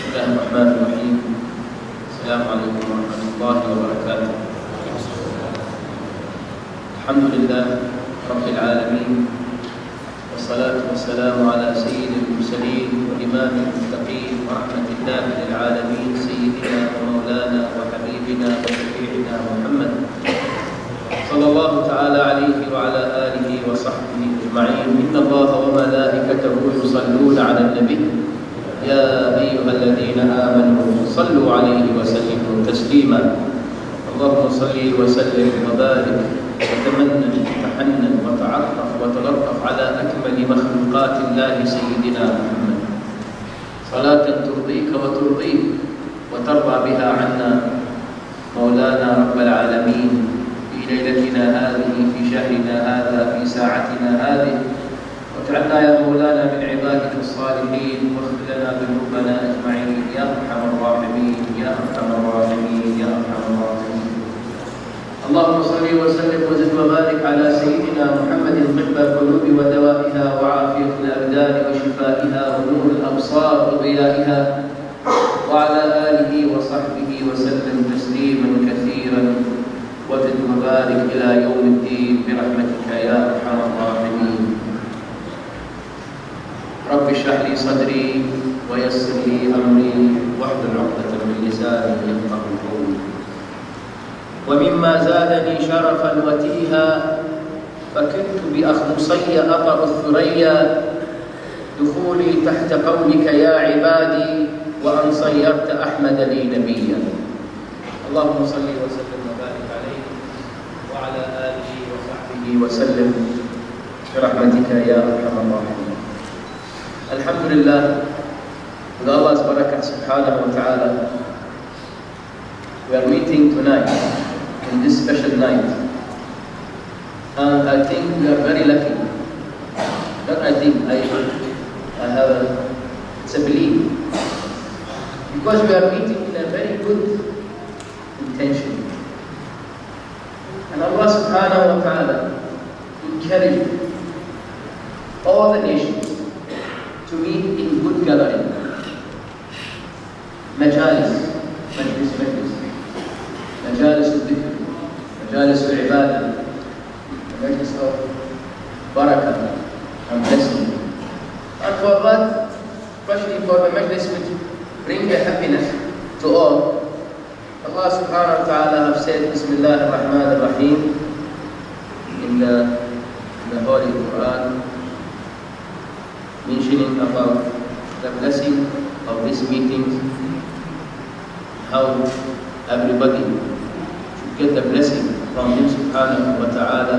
بسم الله الرحمن الرحيم. السلام عليكم ورحمة الله وبركاته. الحمد لله رب العالمين، والصلاة والسلام على سيد المرسلين وإمام المتقين ورحمة الله للعالمين، سيدنا ومولانا وحبيبنا وشفيعنا محمد صلى الله تعالى عليه وعلى آله وصحبه أجمعين. إن الله وملائكته يصلون على النبي يا أيها الذين آمنوا صلوا عليه وسلموا تسليما. اللهم صل وسلم وبارك وتمنن وتحنن وتعرف وتلطف على أكمل مخلوقات الله سيدنا محمد، صلاة ترضيك وترضيه وترضى بها عنا مولانا رب العالمين في ليلتنا هذه، في شهرنا هذا، في ساعتنا هذه، واجعلنا يا مولانا من عبادك الصالحين، واغفر لنا ذنوبنا أجمعين يا أرحم الراحمين يا أرحم الراحمين يا أرحم الراحمين. اللهم صل وسلم وزد وبارك على سيدنا محمد طب القلوب ودوائها وعافية الأبدان وشفائها ونور الأبصار وضيائها، وعلى آله وصحبه وسلم تسليما كثيرا، وزد وبارك إلى يوم الدين برحمتك يا أرحم الراحمين. رب اشرح لي صدري ويسر لي أمري واحلل عقدة من لساني يفقهوا قولي. ومما زادني شرفا وتيها فكنت بأخمصي أطأ الثريا، دخولي تحت قولك يا عبادي وأن صيرت أحمد لي نبيا. اللهم صل وسلم وبارك عليه وعلى آله وصحبه وسلم برحمتك يا أرحم الراحمين. الحمد لله، with Allah's barakah subhanahu wa ta'ala, we are meeting tonight in this special night, and I think we are very lucky. Not I think, I have it's a belief, because we are meeting in a very good intention, and Allah subhanahu wa ta'ala encouraged all the nations to meet in good gathering, majalis, majalis al-dhikr, majalis al-ibadah, majalis of barakah and blessing. And for that, especially for the majlis which bring the happiness to all, Allah subhanahu wa ta'ala have said, Bismillah ar-Rahman ar-Rahim, in the Holy Quran, mentioning about the blessing of this meeting, how everybody should get the blessing from Him subhanahu wa ta'ala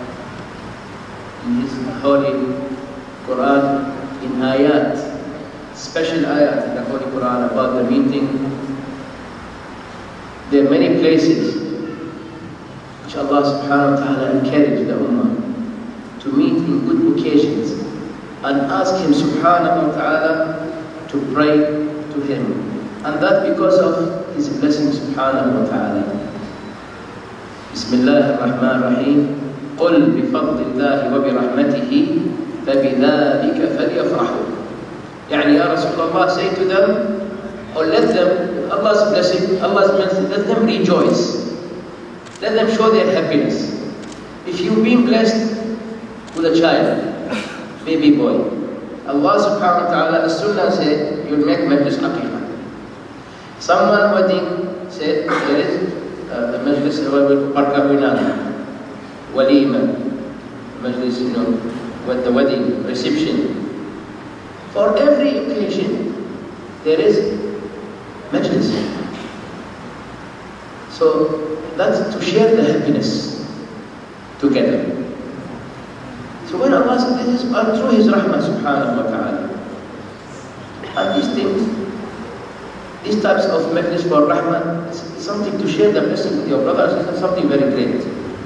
in His Holy Quran, in ayat, special ayat in the Holy Quran about the meeting. There are many places which Allah subhanahu wa ta'ala encouraged the Ummah to meet in good occasions and ask Him subhanahu wa ta'ala to pray to Him, and that because of His blessing subhanahu wa ta'ala. Bismillah ar-Rahman ar-Rahim. قُلْ بِفَضْلِ اللَّهِ وَبِرَحْمَتِهِ فَبِذَلِكَ فَلْيَفْرَحُوا. يعني Ya Rasulullah, say to them, or let them, Allah's blessing, Allah's mercy, let them rejoice. Let them show their happiness. If you've been blessed with a child, baby boy, Allah subhanahu wa ta'ala, as sunnah said, you'll make majlis aqiqah. Someone wedding said, there is the majlis barkawinana, walima, majlis, with the wedding reception. For every occasion, there is majlis. So that's to share the happiness together. So when Allah said this is through His rahmah subhanahu wa ta'ala, and these things, these types of majlis for rahmah, is something to share the blessing with your brothers, it's something very great.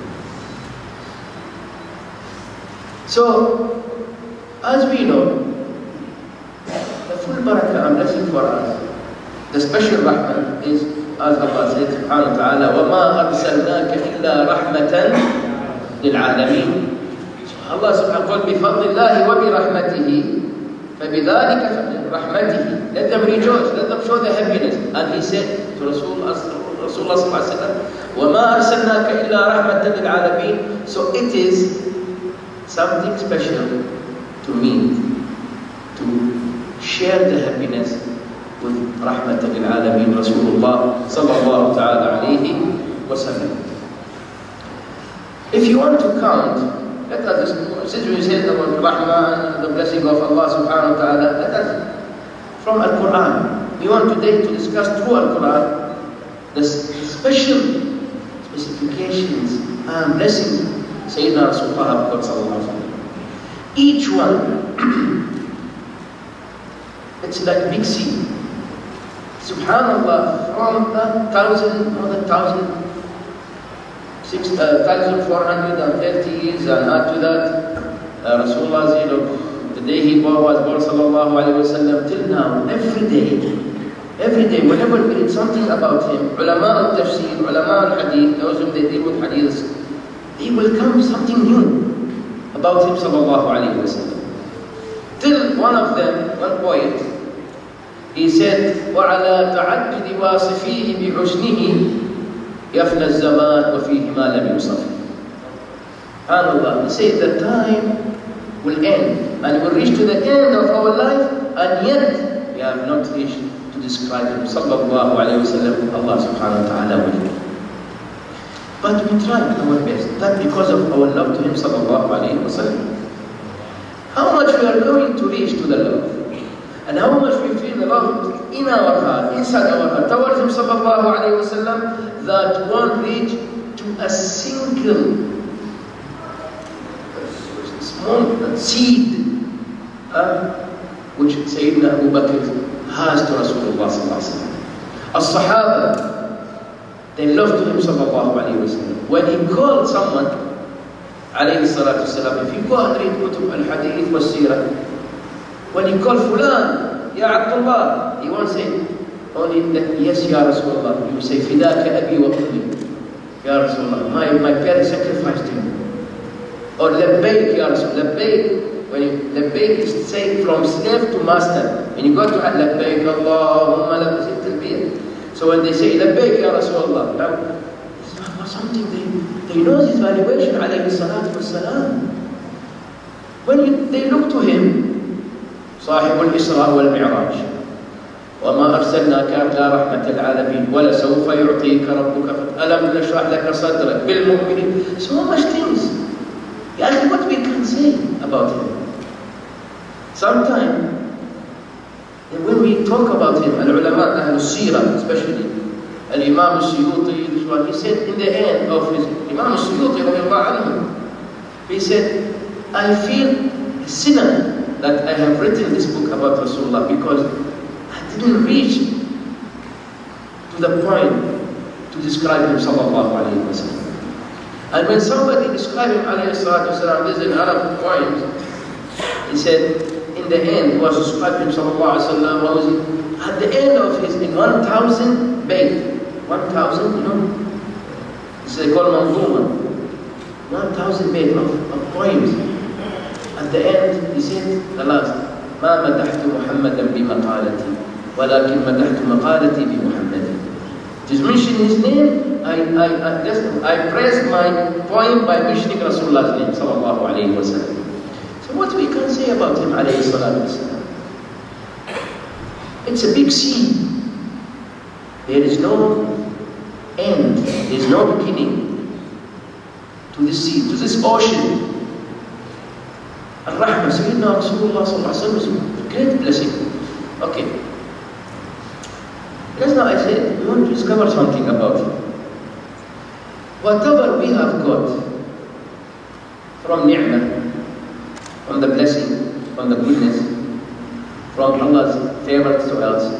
So, as we know, the full barakah and blessing for us, the special rahmah is, as Allah said subhanahu wa ta'ala, وَمَا أَرْسَلْنَاكَ إِلَّا رَحْمَةً لِلْعَالَمِينَ. Allah subhanahu wa ta'ala, بِفَضْلِ اللَّهِ وَبِرَحْمَتِهِ فَبِذَلِكَ رَحْمَتِهِ let them rejoice, let them show their happiness. And he said to Rasulullah sallallahu alaihi wasallam, وَمَا أَرْسَلْنَاكَ إِلَّا رَحْمَةً لِلْعَالَمِينَ. So it is something special to me to share the happiness with Rahmatan lil Alameen, Rasulullah sallallahu ta'ala alayhi wa sallam. If you want to count, let us, since we said about Rahmah and the blessing of Allah subhanahu wa ta'ala, let us, from Al-Quran, we want today to discuss through Al-Quran the special specifications and blessings Sayyidina Rasulullah sallallahu alayhi wa sallam. Each one, it's like a big sea. Subhanallah, from the 1,430 years and add to that, Rasulullah, the day he was born sallallahu alayhi wa sallam, till now, every day, whenever we read something about him, ulama al-tafsir, ulama al-hadith, those who they deal with hadiths, they will come with something new about him sallallahu alayhi wa sallam. Till one of them, one poet, he said, وَعَلَى تَعَدُّدِ وَاصِفِيهِ بِحُسْنِهِ يَفْنَى الزَّمَانُ وَفِيهِ مَا لَمْ يُصَفِ. SubhanAllah, he said the time will end, and we'll reach to the end of our life, and yet we have not reached to describe him sallallahu alayhi wa sallam, Allah subhanahu wa ta'ala will. But we tried our best, that because of our love to him sallallahu alayhi wa sallam. How much we are going to reach to the love, and how much we feel the love in our heart, inside our heart, towards him sallallahu alayhi wa sallam, that won't reach to a single small seed which Sayyidina Abu Bakr has to Rasulullah sallallahu alayhi wa sallam. As-Sahaba, they loved him sallallahu alayhi wa sallam. When he called someone, alayhi salatu wasalam, if you go and read Kutub al-Hadith wa Sirah, when he called Fulan, Ya Abdullah, he won't say only that, yes, Ya Rasulullah. He will say, Fidaka Abi wa Ummi. Ya Rasulullah, my parents sacrificed him. Or Labbaik, Ya Rasulullah. Labbaik, when Labbaik is say from slave to master. When you go to Labbaik, Allahumma Labbaik, Talbiyah. So when they say Labbaik, Ya Rasulullah, this was something they know his valuation, alayhi salatu wassalam. When they look to him, صاحب الإسراء والمعراج وما أرسلناك إلا رحمة العالمين ولسوف يعطيك ربك ألم نشرح لك صدرك بالمؤمنين. So much things. يعني what we can say about him. Sometimes when we talk about him, العلماء أهل السيرة especially, الإمام السيوطي, this one, he said in the end of his, Imam السيوطي رضي الله عنه, he said, I feel a sinner that I have written this book about Rasulullah because I didn't reach to the point to describe him sallallahu alayhi wa sallam. And when somebody described him alayhi salatu wasalam, there's an Arab point, he said, in the end, he was described him sallallahu alayhi wa sallam, at the end of his, in 1,000 bayt, 1,000, you know, this is called manzuma, 1,000 bayt of poems. At the end, he said, the last, ما مدحت محمدا بمقالتي ولكن مدحت مقالتي بمحمد. Just mention his name, I praised my poem by mentioning Rasulullah's name, sallallahu alayhi wa sallam. So what we can say about him, alayhi salatu wasalam? It's a big sea. There is no end, there is no beginning to this sea, to this ocean. Al-Rahmah, Sayyidina Rasulullah sallallahu alayhi wa sallam is a great blessing. Okay. Just now I said, we want to discover something about him. Whatever we have got from ni'mah, from the blessing, from the goodness, from Allah's favor to us,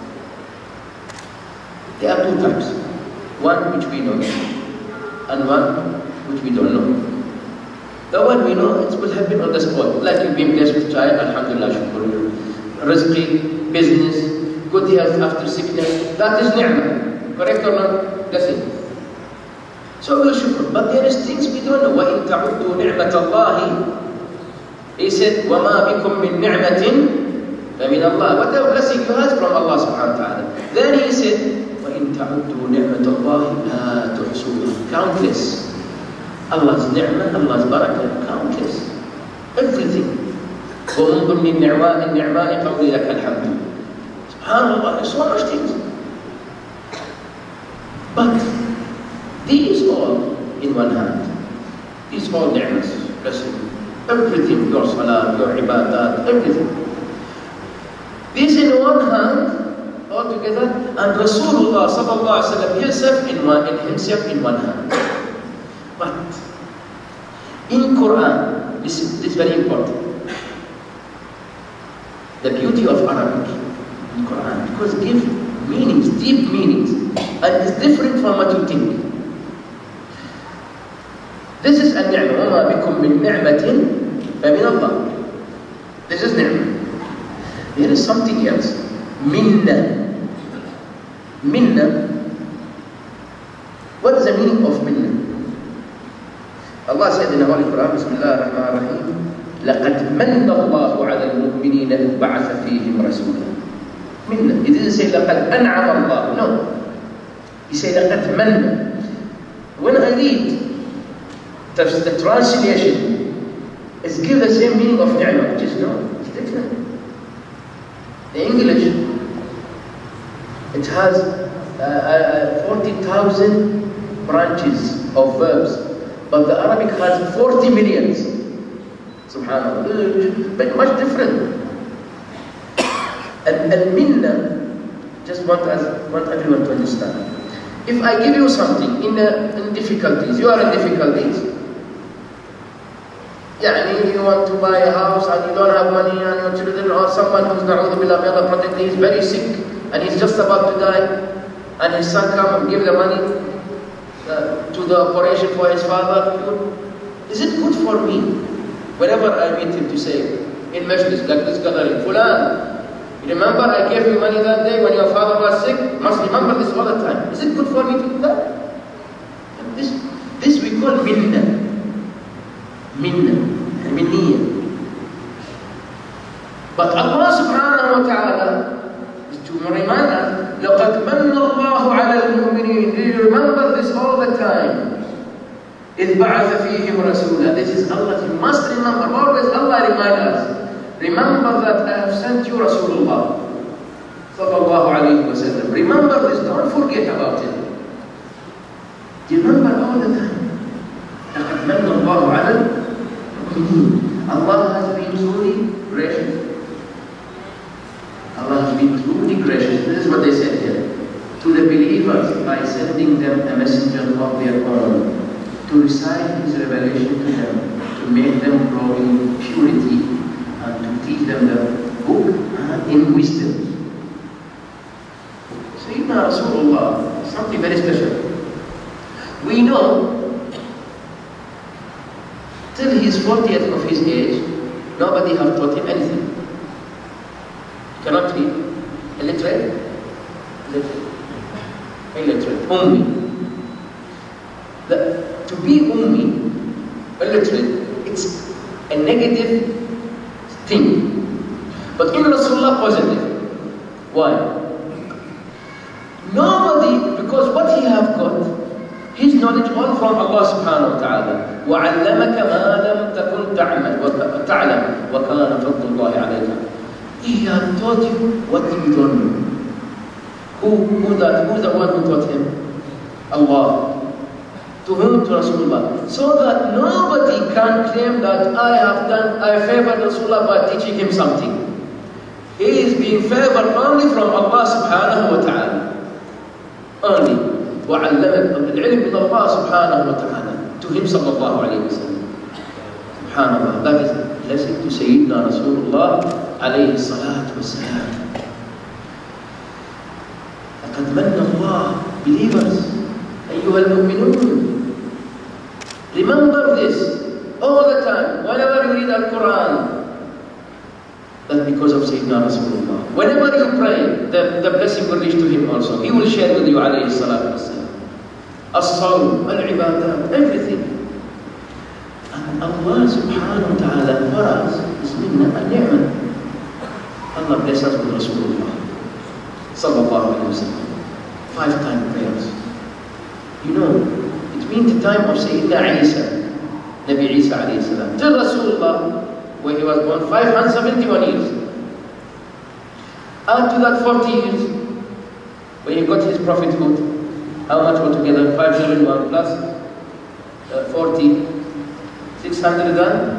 there are two types. One which we know, and one which we don't know. The one we know, it will happen on the spot. Like you've been blessed with child, alhamdulillah, shukr. Rizqi, business, good health after sickness, that is ni'mah. Correct or not? Blessing. So we'll shukr. But there is things we don't know. وَإِن تَعُدُّوا نِعْمَةَ اللَّهِ. He said, وَمَا بِكُم مِّن نِعْمَةٍ فمن Allah, whatever blessing you have from Allah subhanahu wa ta'ala. Then he said, وَإِن تَعُدُّوا نِعْمَةَ اللَّهِ لَا تُحْصُوهَا. Countless. Allah's ni'mah, Allah's barakah, countless. Everything. وَانظُرْ مِنْ النِّعْمَاءِ قَوْلِي لَكَ الْحَمْدُ. SubhanAllah, there's so much things. But these all in one hand. These all ni'mas, blessing. Everything, your salah, your ibadat, everything. This in one hand, all together, and Rasulullah sallallahu alaihi wasallam himself in one hand. But in Quran, this is very important. The beauty of Arabic in Quran, because it gives meanings, deep meanings, and it's different from what you think. This is an-ni'mah, وَمَا بِكُم مِّن نِعْمَةٍ فَمِنَ اللَّهِ. This is ni'mah. There is something else. Minna. Minna. What is the meaning of minna? Allah said in the Holy Quran, Bismillah ar-Rahman ar-Rahim, لَقَدْ مَنَّ اللَّهُ عَلَى الْمُؤْمِنِينَ إِذْ بَعَثَ فِيهِمْ رَسُولًا. Minna. He didn't say لَقَدْ أَنْعَمَ اللَّهُ. No. He said لَقَدْ مَنَّ. When I read the translation, it's give the same meaning of ni'mah, which is no, it's different. The English, it has 40,000 branches of verbs, but the Arabic has 40 millions. Subhanallah, but much different. And minna, just want everyone to understand. If I give you something in difficulties, you are in difficulties. You want to buy a house and you don't have money, and your children or someone who's na'udhu billah, may Allah protect, he's very sick and he's just about to die, and his son come and give the money to the operation for his father. Is it good for me, whenever I meet him, to say in majlis like this gathering, Fulan, remember I gave you money that day when your father was sick? Must remember this all the time. Is it good for me to do that? And this we call minna. Minna, minniya. But Allah subhanahu wa ta'ala is to remind us, لَقَدْ مَنَّ اللَّهُ عَلَى الْمُؤْمِنِينَ. Do you remember this all the time? إِذْ بَعَثَ فِيهِمْ رَسُولًا. This is Allah. You must remember, always Allah remind us. Remember that I have sent you Rasulullah sallallahu alayhi wa sallam. Remember this, don't forget about it. Remember all the time. لَقَدْ مَنَّ اللَّهُ عَلَى الْمُؤْمِنِينَ. Allah has been truly gracious. Allah has been truly gracious. This is what they said here. To the believers by sending them a messenger of their own, to recite His revelation to them, to make them grow in purity, and to teach them the book in wisdom. Sayyidina Rasulullah, something very special. We know till his 40th of his age, nobody have taught him anything. Cannot read. Illiterate? Illiterate. Ummi. To be ummi, illiterate, it's a negative thing. But in Rasulullah, positive. Why? Nobody, because what he have got, his knowledge all from Allah subhanahu wa ta'ala. وَعَلَّمَكَ مَا لَمْ تَكُنْ تَعْلَمْ وَكَانَ فَضْلُ اللَّهِ عَلَيْكَ. He had taught you what you don't know. Who's the one who taught him? Allah. To whom? To Rasulullah. So that nobody can claim that I favored Rasulullah by teaching him something. He is being favored only from Allah subhanahu wa ta'ala. Only. وعلمك العلم من الله سبحانه وتعالى to him صلى الله عليه وسلم. Subhanallah, that is blessed to Sayyidina Rasulullah عليه الصلاة والسلام. لقد من الله, believers, أيها المؤمنون, remember this all the time whenever you read Al-Quran. That's because of Sayyidina Rasulullah. Whenever you pray, the blessing will reach to him also. He will share with you alayhi salatu wasalam. As-sawm, al-ibadah, everything. And Allah subhanahu wa ta'ala for us is minna al-ni'mah. Allah bless us with Rasulullah sallallahu alayhi wa sallam. 5-time prayers. You know, it means the time of Sayyidina Isa, Nabi Isa alayhi salam, till Rasulullah, when he was born, 571 years. After that 40 years, when he got his prophethood, how much altogether? 571 plus 40, 611.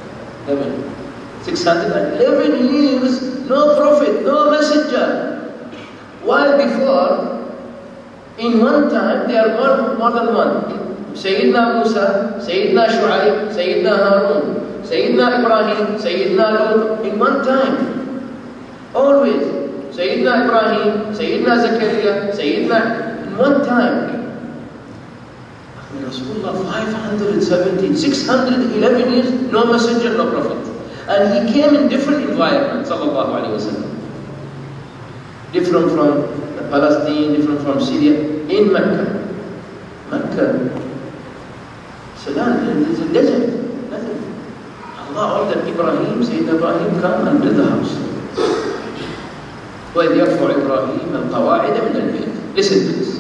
611 years, no prophet, no messenger. While before, in one time, there are more than one. Sayyidina Musa, Sayyidina Shu'aib, Sayyidina Harun, Sayyidina Ibrahim, Sayyidina Lut, in one time. Always. Sayyidina Ibrahim, Sayyidina Zakaria, Sayyidina, in one time. Rasulullah 517, 611 years, no messenger, no prophet. And he came in different environments, sallallahu alayhi wa sallam. Different from Palestine, different from Syria, in Mecca. Mecca, Sudan, there's a desert, nothing. Allah ordered Ibrahim, Sayyidina Ibrahim, come and build the house. وَإِذْ يَرْفَعُ إِبْرَاهِيمَ الْقَوَاعِدَ مِنَ الْبَيْتِ. Listen to this.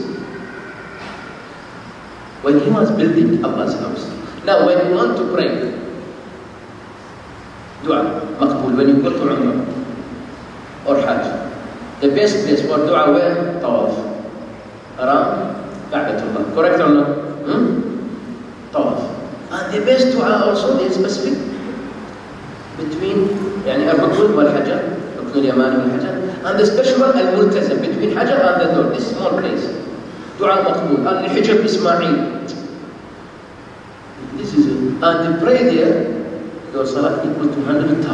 When he was building Allah's house. Now when you want to pray, dua, maqbool, when you go to Umrah or Hajj, the best place for dua where? Tawaf. Around Ka'batullah. Correct or not? Tawaf. And the best dua also, there is specific between يعني الركن والحجر, الركن اليماني والحجر, and the special one al-multazam, between Hajar and the door, this small place. Dua maqbool, and al-hijab Ismail. This is it. And the prayer there, your salah equal to 100,000.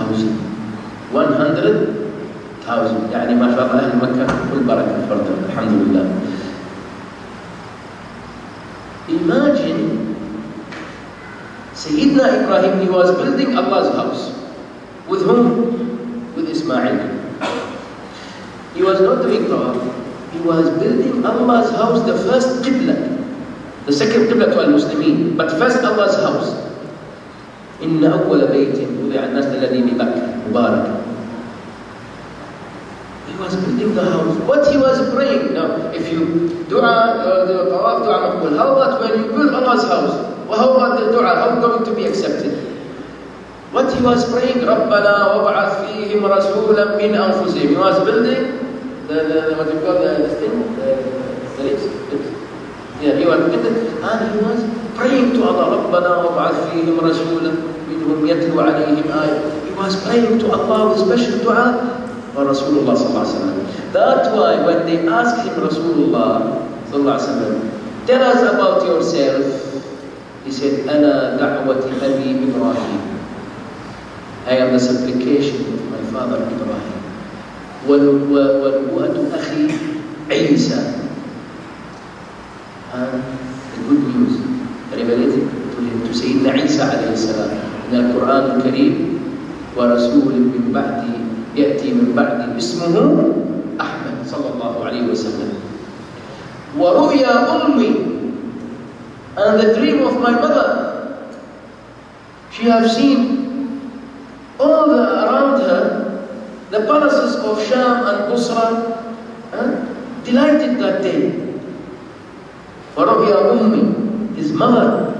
100,000. يعني ما شاء الله أهل مكة كل بركة فردا. Alhamdulillah. Imagine Sayyidina Ibrahim, he was building Allah's house. With whom? With Ismail. He was not doing tawaf. He was building Allah's house, the first qibla. The second qibla to al-Muslimin. But first Allah's house. إِنَّ أَوَّلَ بَيْتٍ وُضِعَ النَّاسِ الَّذِي بِبَكَّةَ مُبَارَكًا. He was building the house. What he was praying. Now, if you dua, the tawaf, dua maqbool. How about when you build Allah's house? Well, how about the dua? How going to be accepted? What he was praying, رَبَّنَا وَابْعَثْ فِيهِمْ رَسُولًا مِنْ أَنفُسِهِمْ. He was building what you call this thing? The lips. Yeah, he was building, and he was praying to Allah, رَبَّنَا وَابْعَثْ فِيهِمْ رَسُولًا مِنْهُمْ يَتْلُو عَلَيْهِمْ آيَةً. He was praying to Allah with special dua for Rasulullah sallallahu alaihi wasallam. That's why when they asked him, Rasulullah sallallahu alaihi wasallam, tell us about yourself, he said, أَنَا دَعْوَةِ أَبِي إِبْرَاهِيمَ. I am the supplication of my father Ibrahim. وَنُبُوَّةُ أَخِي عِيسَى. And the good news related to Sayyidina Isa alayhi salam in the Quran al-Kareem, وَرَسُولٍ مِّن بَعْدِي يَأْتِي مِن بَعْدِي اسْمُهُ أحمد صلى الله عليه وسلم. وَرُؤْيَا أُمِّي. And the dream of my mother. She have seen all around her, the palaces of Sham and Busra, delighted that day. وَرُؤْيَا أُمِّي, his mother,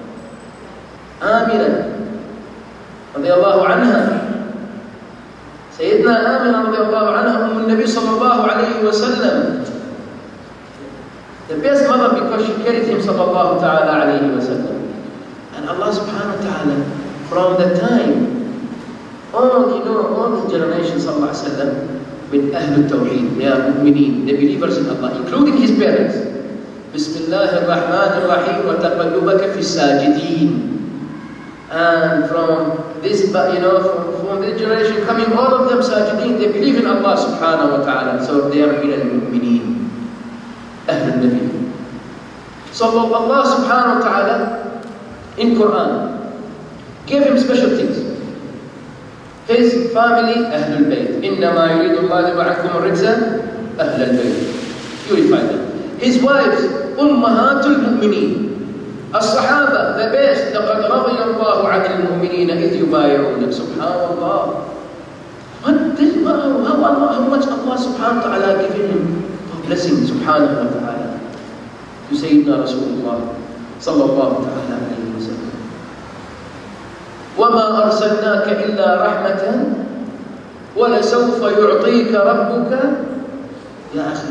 Amina, radiallahu anha. Sayyidina Amina, radiallahu anha, Nabi sallallahu alayhi wa sallam. The best mother because she carried him sallallahu ta'ala alayhi wa sallam. And Allah subhanahu wa ta'ala, from the time, all the generations of Allah with Ahlul Tawheed, they are mu'mineen, the believers in Allah, including his parents. Bismillah ar-Rahman ar-Rahim wa taqallubaka fi sajideen. And from this, from this generation coming, all of them sajideen, they believe in Allah subhanahu wa ta'ala. So they are min al-mu'mineen, Ahlul Nabi. So Allah subhanahu wa ta'ala in Quran gave him special things. His family, Ahlul Bayt. إِنَّمَا يُرِيدُ اللَّهُ لِيُذْهِبَ الرِّجْسَ أَهْلَ الْبَيْتِ. Purify them. His wives, Ummahatul Mu'mineen. As-Sahaba, the best. لَقَدْ رَضِيَ اللَّهُ عَنِ الْمُؤْمِنِينَ إِذْ يُبَايِعُونَكَ. Subhanallah. how much Allah subhanahu wa ta'ala given him blessing subhanahu wa ta'ala to Sayyidina Rasulullah sallallahu ta'ala alayhi wa sallam. وَمَا أَرْسَلْنَاكَ إِلَّا رَحْمَةً وَلَسَوْفَ يُعْطِيكَ رَبُّكَ يَا أَخِي.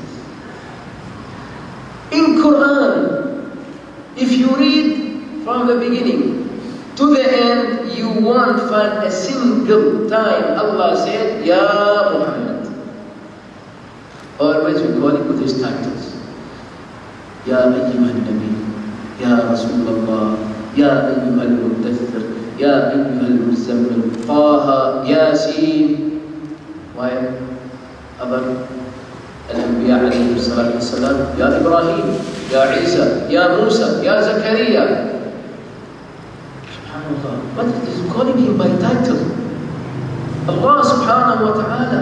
In Quran, if you read from the beginning to the end, you won't find a single time Allah said, Ya Muhammad. Always we call it with his titles. Ya Ayyuhan Nabi, Ya Rasulullah, Ya Ayyuhal Muddathir, Ya Ayyuhal Muzammil, Taha, Yasin. Why? Other الأنبياء عليهم الصلاة والسلام, يا إبراهيم, يا عيسى, يا موسى, يا زكريا. Subhanallah, but it is calling him by title. Allah subhanahu wa ta'ala.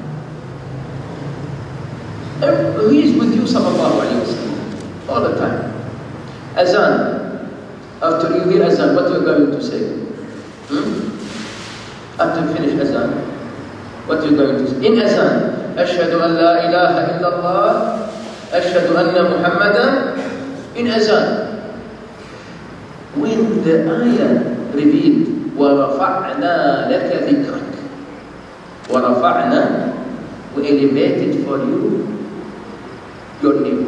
He is with you sallallahu alayhi wa sallam all the time. Azan. After you hear Azan, what are you going to say? After you finish Azan, what are you going to say? In Azan, أشهد أن لا إله إلا الله أشهد أن محمدا. In Azan, when the ayah revealed وَرَفَعْنَا لَكَ ذِكْرَكَ, وَرَفَعْنَا, we elevated for you your name.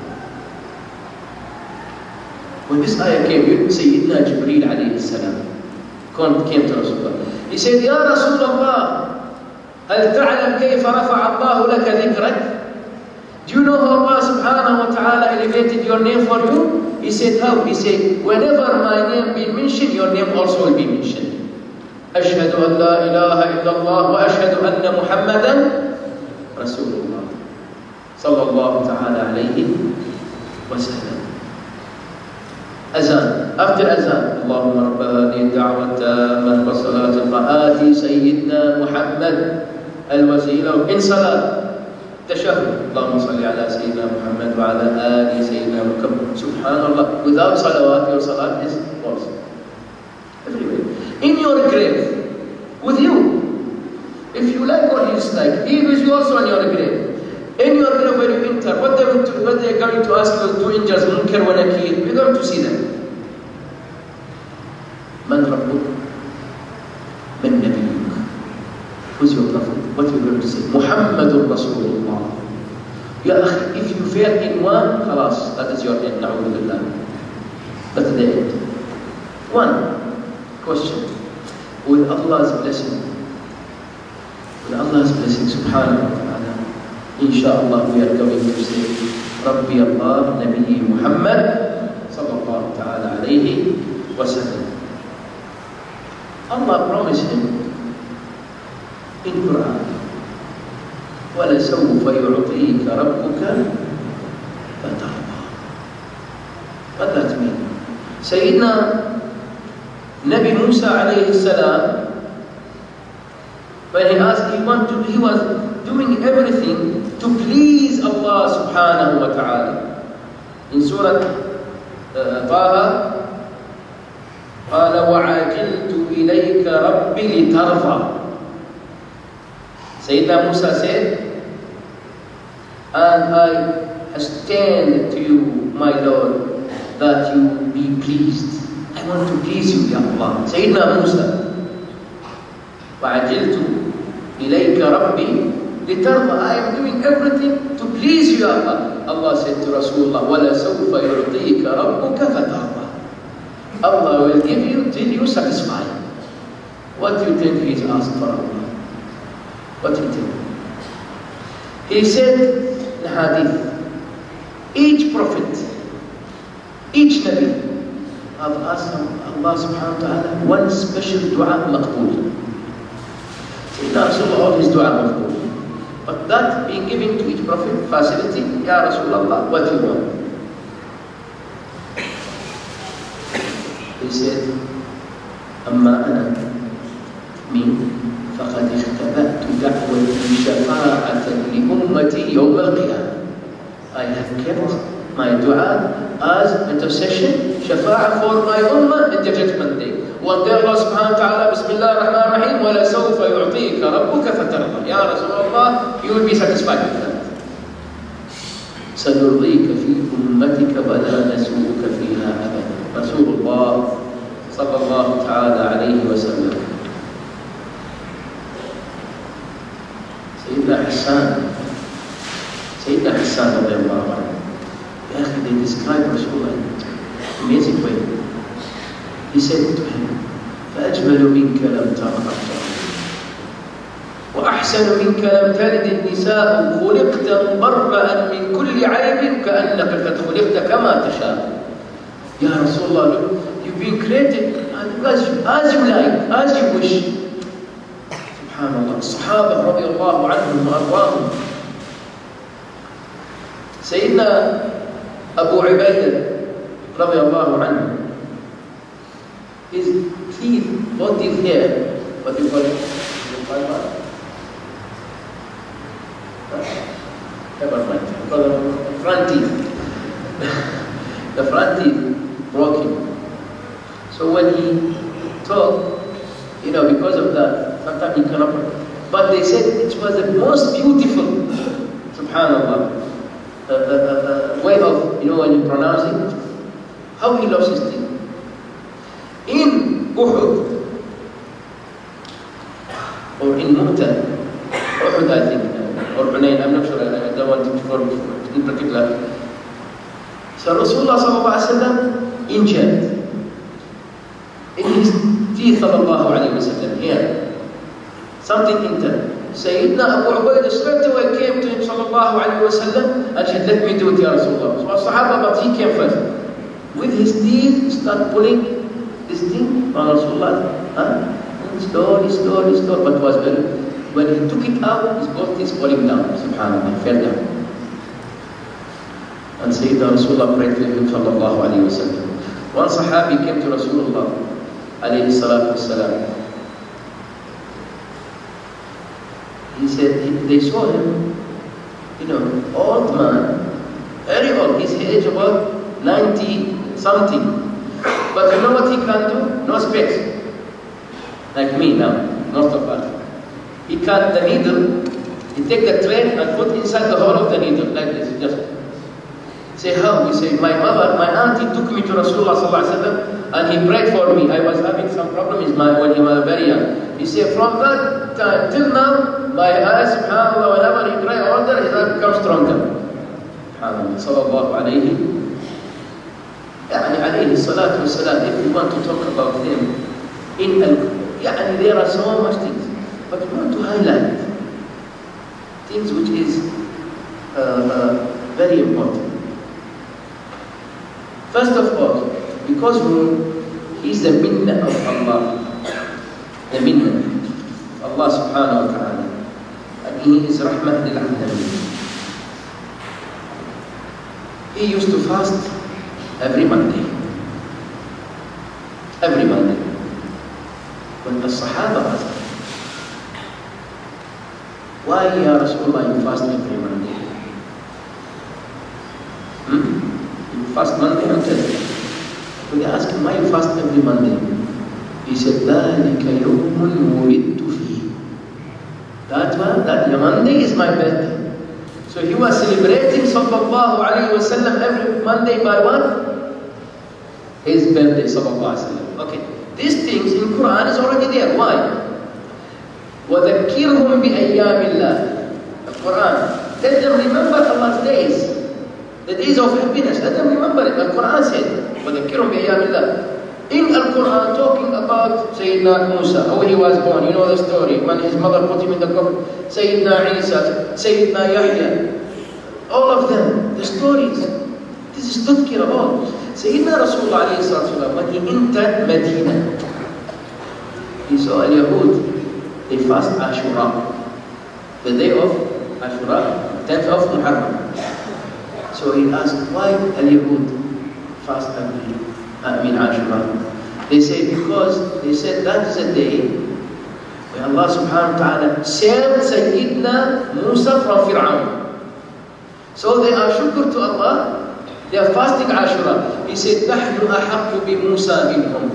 When this ayah came, Sayyidina Jibreel alayhi salam came to Rasulullah. He said, Ya Rasulullah, هل تعلم كيف رفع الله لك ذكرك? Do you know how Allah subhanahu wa ta'ala elevated your name for you? He said, how? He said, whenever my name be mentioned, your name also will be mentioned. أشهد أن لا إله إلا الله وأشهد أن محمدا رسول الله صلى الله تعالى عليه وسلم. Azan. After Azan, Allahumma rabba hadhihi ad-da'wa at-tammah wa salatu al-qa'ati Sayyidina Muhammad al-wasila. In salat, tashahhud, Allahumma salli ala Sayyidina Muhammad wa ala ali Sayyidina Muhammad. Subhanallah, without salawat, your salat is lost. Everywhere. In your grave, with you. If you like or you dislike, he is also in your grave. In your grave when you enter, what they are going to ask those two angels, Munkar wa Nakir, we're going to see them. Man Rabbuk? Man Nabiyuk? Who's your prophet? What are you going to say? Muhammadur Rasulullah. Ya akhi, if you fail in one, khalas, that is your end, na'udhu billah. That's the end. One question. With Allah's blessing, subhanahu wa ta'ala, inshallah we are going to say, Rabbi Allah, Nabi Muhammad, sallallahu ta'ala alayhi wa sallam. Allah promised him in Quran, وَلَسَوْفَ يُعْطِيكَ رَبُّكَ فَتَرْضَى. What does that mean? Sayyidina Nabi Musa alayhi salam, when he asked, he was doing everything to please Allah subhanahu wa ta'ala. In Surah Taha, قال وعجلت إليك ربي لترضى. Sayyidina Musa said, and I stand to you, my Lord, that you be pleased. I want to please you, Ya Allah. Sayyidina Musa, وعجلت إليك ربي لترضى. I am doing everything to please you, Ya Allah. Allah said to Rasulullah, وَلَسَوْفَ يُعْطِيكَ رَبُّكَ فَتَرْضَى. Allah will give you till you satisfy. What do you think he is asked for Allah? What do you think? He said in the hadith, each prophet, each Nabi have asked Allah subhanahu wa ta'ala one special dua maqbool. Sayyidina Rasulullah, all his dua maqbool. But that being given to each prophet, facility, Ya Rasulullah, what do you want? He said, أما أنا من فقد اختبأت دعوتي شفاعة لأمتي يوم القيامة. I have kept my dua as intercession, shafa'a for my ummah in the judgment day. One day Allah subhanahu wa ta'ala, Bismillah ar-Rahman ar-Rahim, وَلَسَوْفَ يُعْطِيكَ رَبُّكَ فَتَرْضَى. Ya Rasulullah, you will be satisfied with that. سَنُرْضِيكَ فِي أُمَّتِكَ وَلَا نَسُوءُكَ فِيهَا أَبَدًا. Rasulullah sallallahu ta'ala alayhi wa sallam. Sayyidina Hassan radiallahu anhu. Ya akhi, they describe Rasulullah in an amazing way. He said to him, فَأَجْمَلُ مِنْكَ لَمْ تَرَ أَبْصَارُ وَأَحْسَنُ مِنْكَ لَمْ تَلِدِ النِّسَاءُ خُلِقْتَ مُبَرَّأً مِنْ كُلِّ عَيْبٍ كَأَنَّكَ قَدْ خُلِقْتَ كَمَا تَشَاءُ. Ya Rasulullah, look, you've been created as you like, as you wish. Subhanallah. Sahaba radiallahu anhum wa ardahum. Sayyidina Abu Ubaidah radiallahu anhu, his teeth, both his hair, what do you call it? Front teeth. The front teeth broke him. So when he talked, because of that, sometimes he cannot. But they said it was the most beautiful, subhanallah, way of, when you pronounce it, how he loves his teeth. In Uhud, or in Mu'tah, Uhud I think, or Hunayn, I'm not sure, I don't want to inform in particular. So Rasulullah sallallahu alayhi wa sallam injured in his teeth sallallahu alayhi wa sallam, here, something entered. Sayyidina Abu Ubaidah straight away came to him sallallahu alayhi wa sallam and said, let me do it, Ya Rasulullah. So Sahaba, but he came first. With his teeth, he started pulling this thing on Rasulullah. Slowly, but it was better. When he took it out, his both teeth falling down. Subhanallah, fell down. And Sayyidina Rasulullah prayed to him sallallahu alayhi wa sallam. One Sahabi came to Rasulullah alayhi salatu wasalam. He said, they saw him, old man, very old, his age about 90 something. But you know what he can do? No space. Like me now, most of us. He cut the needle, he take the thread and put inside the hole of the needle, like this, just. Say how? He said, my auntie took me to Rasulullah sallallahu alaihi wasallam and he prayed for me. I was having some problems when he was very young. He said, from that time till now, my eyes, subhanAllah, whenever he pray older, his eyes become stronger. SubhanAllah, sallallahu alayhi. Alayhi salatu wasalam, if we want to talk about him, there are so much things, but we want to highlight things which is very important. First of all, because he is the minnah of Allah, the minnah of Allah subhanahu wa ta'ala, and he is rahmah lil alamin. He used to fast every Monday. Every Monday. When the Sahaba asked, why Ya Rasulullah you fast every Monday? You fast Monday and Thursday. When they asked him why you fast every Monday, he said, ذَلِكَ يَوْمٌ وُلِدْتُ فِيهِ. That Monday is my birthday. So he was celebrating sallallahu alayhi wa sallam every Monday by what? His birthday sallallahu alayhi wa sallam. Okay. These things in Quran is already there. Why? وَذَكِّرْهُمْ بِأَيَّامِ اللَّهِ. The Quran. Let them remember Allah's days. The days of happiness. Let them remember it. The Quran said, وَذَكِّرْهُمْ بِأَيَّامِ اللَّهِ. In Al-Quran, talking about Sayyidina Musa, how he was born, you know the story, when his mother put him in the coffin, Sayyidina Isa, Sayyidina Yahya, all of them, the stories. This is tadhkira all. Sayyidina Rasulullah alayhi salatu, when he entered Medina, he saw Al-Yahud, they fast Ashura, the day of Ashura, 10th of Muharram. So he asked, why Al-Yahud fast Ashura? They say because they said that is a day when Allah subhanahu wa ta'ala saved Sayyidina Musa from Fir'aun. So they are shukr to Allah, they are fasting Ashura. He said, نَحْنُ أَحَقُّ بِمُوسَى مِنْهُمْ.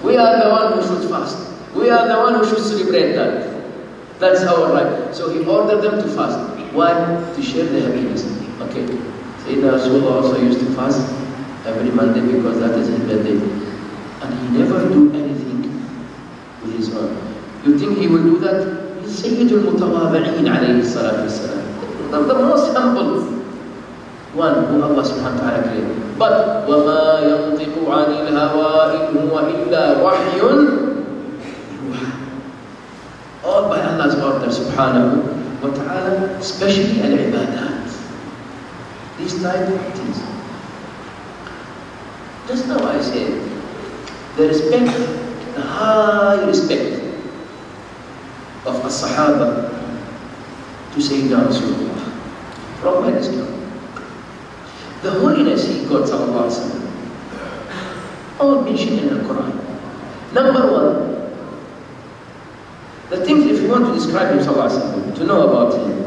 We are the one who should fast. We are the one who should celebrate that. That's our right. So he ordered them to fast. Why? To share the happiness. Okay. Sayyidina Rasulullah also used to fast every Monday because that is his birthday. And he never do anything with his own. You think he will do that? He's Sayyidul Mutawabi'een alayhi salatu wassalam. The most humble one who Allah subhanahu wa ta'ala created. But وَمَا يَنْطِقُ عَنِ الْهَوَىٰ إِنْ هُوَ إِلَّا وَحْيٌ يُوحَىٰ. All by Allah's order subhanahu wa ta'ala, especially al-ibadat. These type of things. Just now I said, the respect, the high respect of as-sahaba to Sayyidina Rasulullah. From where is it? The holiness he got, sallallahu alaihi wasallam, all mentioned in the Quran. Number one, the things, if you want to describe him, sallallahu alaihi wasallam, to know about him,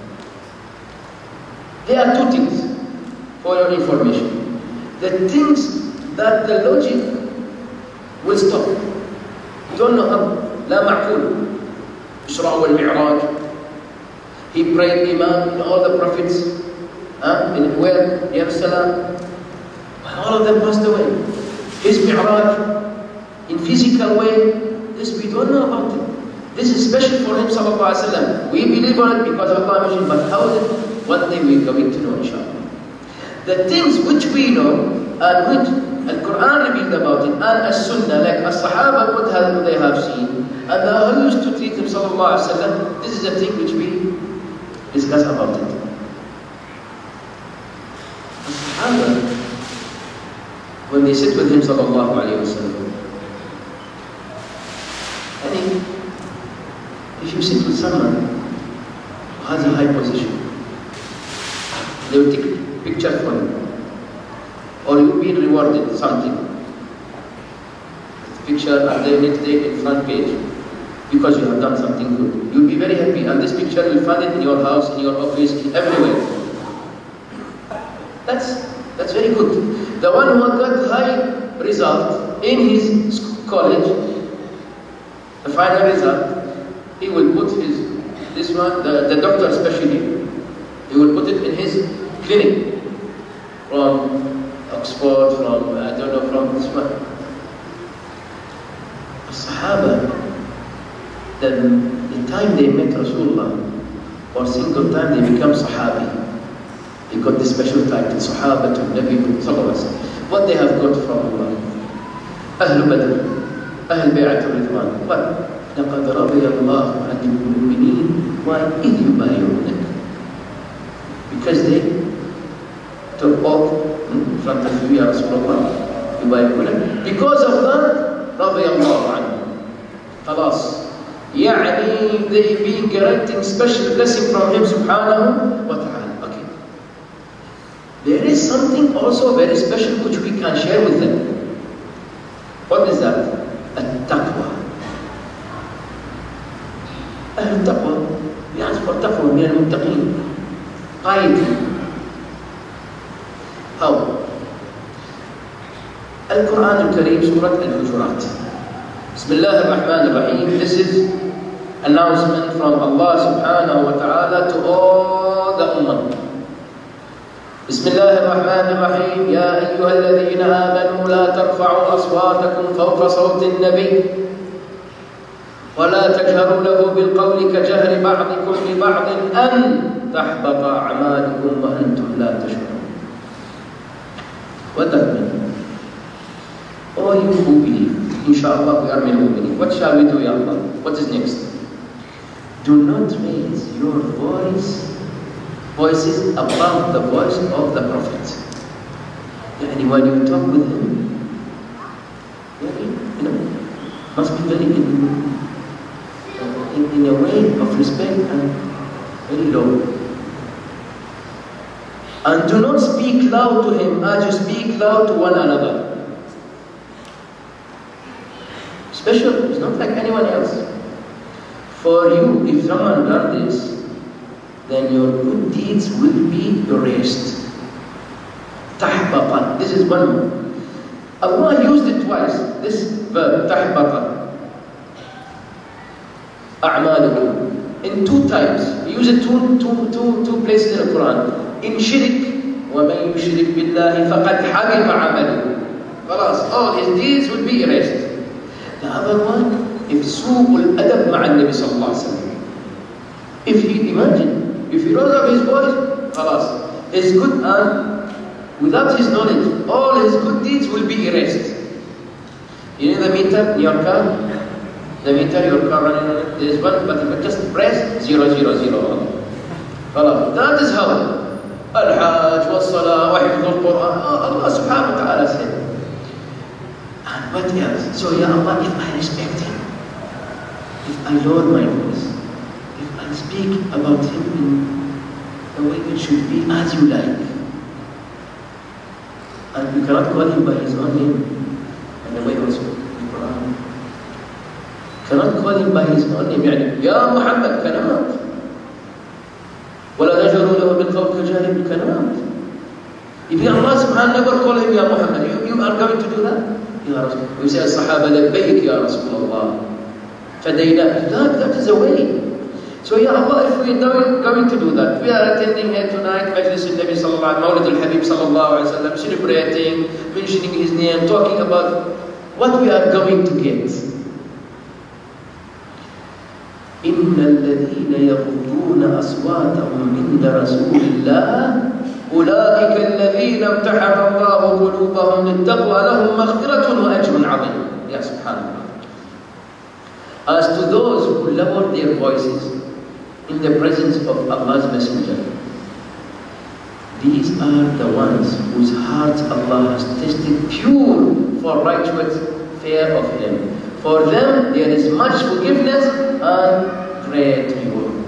there are two things for your information. The things that the logic will stop. You don't know how. لا معقول. Isra wal Mi'raj. He prayed Imam in all the prophets. In where? Yerusalem. All of them passed away. His Mi'raj, in physical way, this we don't know about it. This is special for him, sallallahu alaihi wasallam. We believe on it because Allah mentioned, but how is it? One day we're going to know, inshallah. The things which we know and which Al-Quran revealed about it, and As-Sunnah, like As-Sahaba, what they have seen, and how he used to treat him, sallallahu alaihi wasallam, this is a thing which we discuss about it. As-Sahaba, when they sit with him, sallallahu alaihi wasallam, I think, if you sit with someone who has a high position, they will take a picture for you, or you'll be rewarded something. Picture, and then next day in front page, because you have done something good. You'll be very happy, and this picture you'll find it in your house, in your office, everywhere. That's very good. The one who got high result in his college, the final result, he will put this one, the doctor especially, he will put it in his clinic from Oxford, from, I don't know, from this one. The Sahaba, the time they met Rasulullah, or single time they become Sahabi, they got this special title, Sahaba to Nabi Sallallahu Alaihi Wasallam. What they have got from Allah? Ahl Badr, Ahl Bay'at al-Ridwan. What? لقد رضي الله عن المؤمنين وإذ يبايعونك. Because they took oath in front of you, Ya Rasulullah, يبايعونك. Because of that, رضي الله عنه. خلاص. يعني they being granting special blessing from him subhanahu wa ta'ala. Okay. There is something also very special which we can share with them. What is that? At-taqwa. أهل التقوى يعني التقوى من المتقين قائد. How? القرآن الكريم سورة الحجرات. بسم الله الرحمن الرحيم. This is announcement from Allah subhanahu wa ta'ala to all the ummah. بسم الله الرحمن الرحيم. يا أيها الذين آمنوا لا ترفعوا أصواتكم فوق صوت النبي ولا تجهروا له بالقول كجهر بعضكم لبعض أن تحبط أعمالكم وأنتم لا تشعرون. What does that mean? Oh, you who believe, inshallah we are mu'minin. What shall we do, Ya Allah? What is next? Do not raise your voices above the voice of the Prophet. Yani when you talk with him, must be very in a way of respect and very low. And do not speak loud to him as you speak loud to one another. Special, it's not like anyone else. For you, if someone does this, then your good deeds will be erased. Tahbatan. This is one. Allah used it twice, this verb, تحبط أعمالكم, in 2 times. He used it two places in the Quran. In shirk, وَمَنْ يُشْرِكْ بِاللَّهِ فَقَدْ حَبِطَ عَمَلُهُ. خلاص, all his deeds will be erased. The other one, if سوء الأدب مع النبي صلى الله عليه وسلم. If he, imagine, if he rose up his voice, خلاص, his good and without his knowledge, all his good deeds will be erased. You know the meter in your car? The meter your car running on it, there is one, but if you just press 000 on it. That is how Al-Hajj, wa-Salah, wa Hifdh al-Quran, Allah subhanahu wa ta'ala said. And what else? So, Ya Allah, if I respect him, if I lower my voice, if I speak about him in the way it should be, as you like, and you cannot call him by his own name, and the way also in the Quran, cannot call him by his own name, يعني يا محمد كلمات ولا تجهروا له بالقول كجاهر بالكلمات. If Allah subhanahu never call him Ya Muhammad, you are going to do that? Ya Rasul. We say الصحابة لبيك يا رسول الله فديناك. That is a way. So Ya Allah, if we are going to do that, we are attending here tonight Majlis al-Nabi sallallahu alayhi wa sallam, Mawlid al-Habib sallallahu alayhi wa sallam, celebrating, mentioning his name, talking about what we are going to get. إن الذين يغضون أصواتهم عند رسول الله أولئك الذين امتحن الله قلوبهم للتقوى لهم مغفرة وأجر عظيم. يا سبحان الله. As to those who lower their voices in the presence of Allah's Messenger, these are the ones whose hearts Allah has tested pure for righteous fear of Him. For them there is much forgiveness and great reward.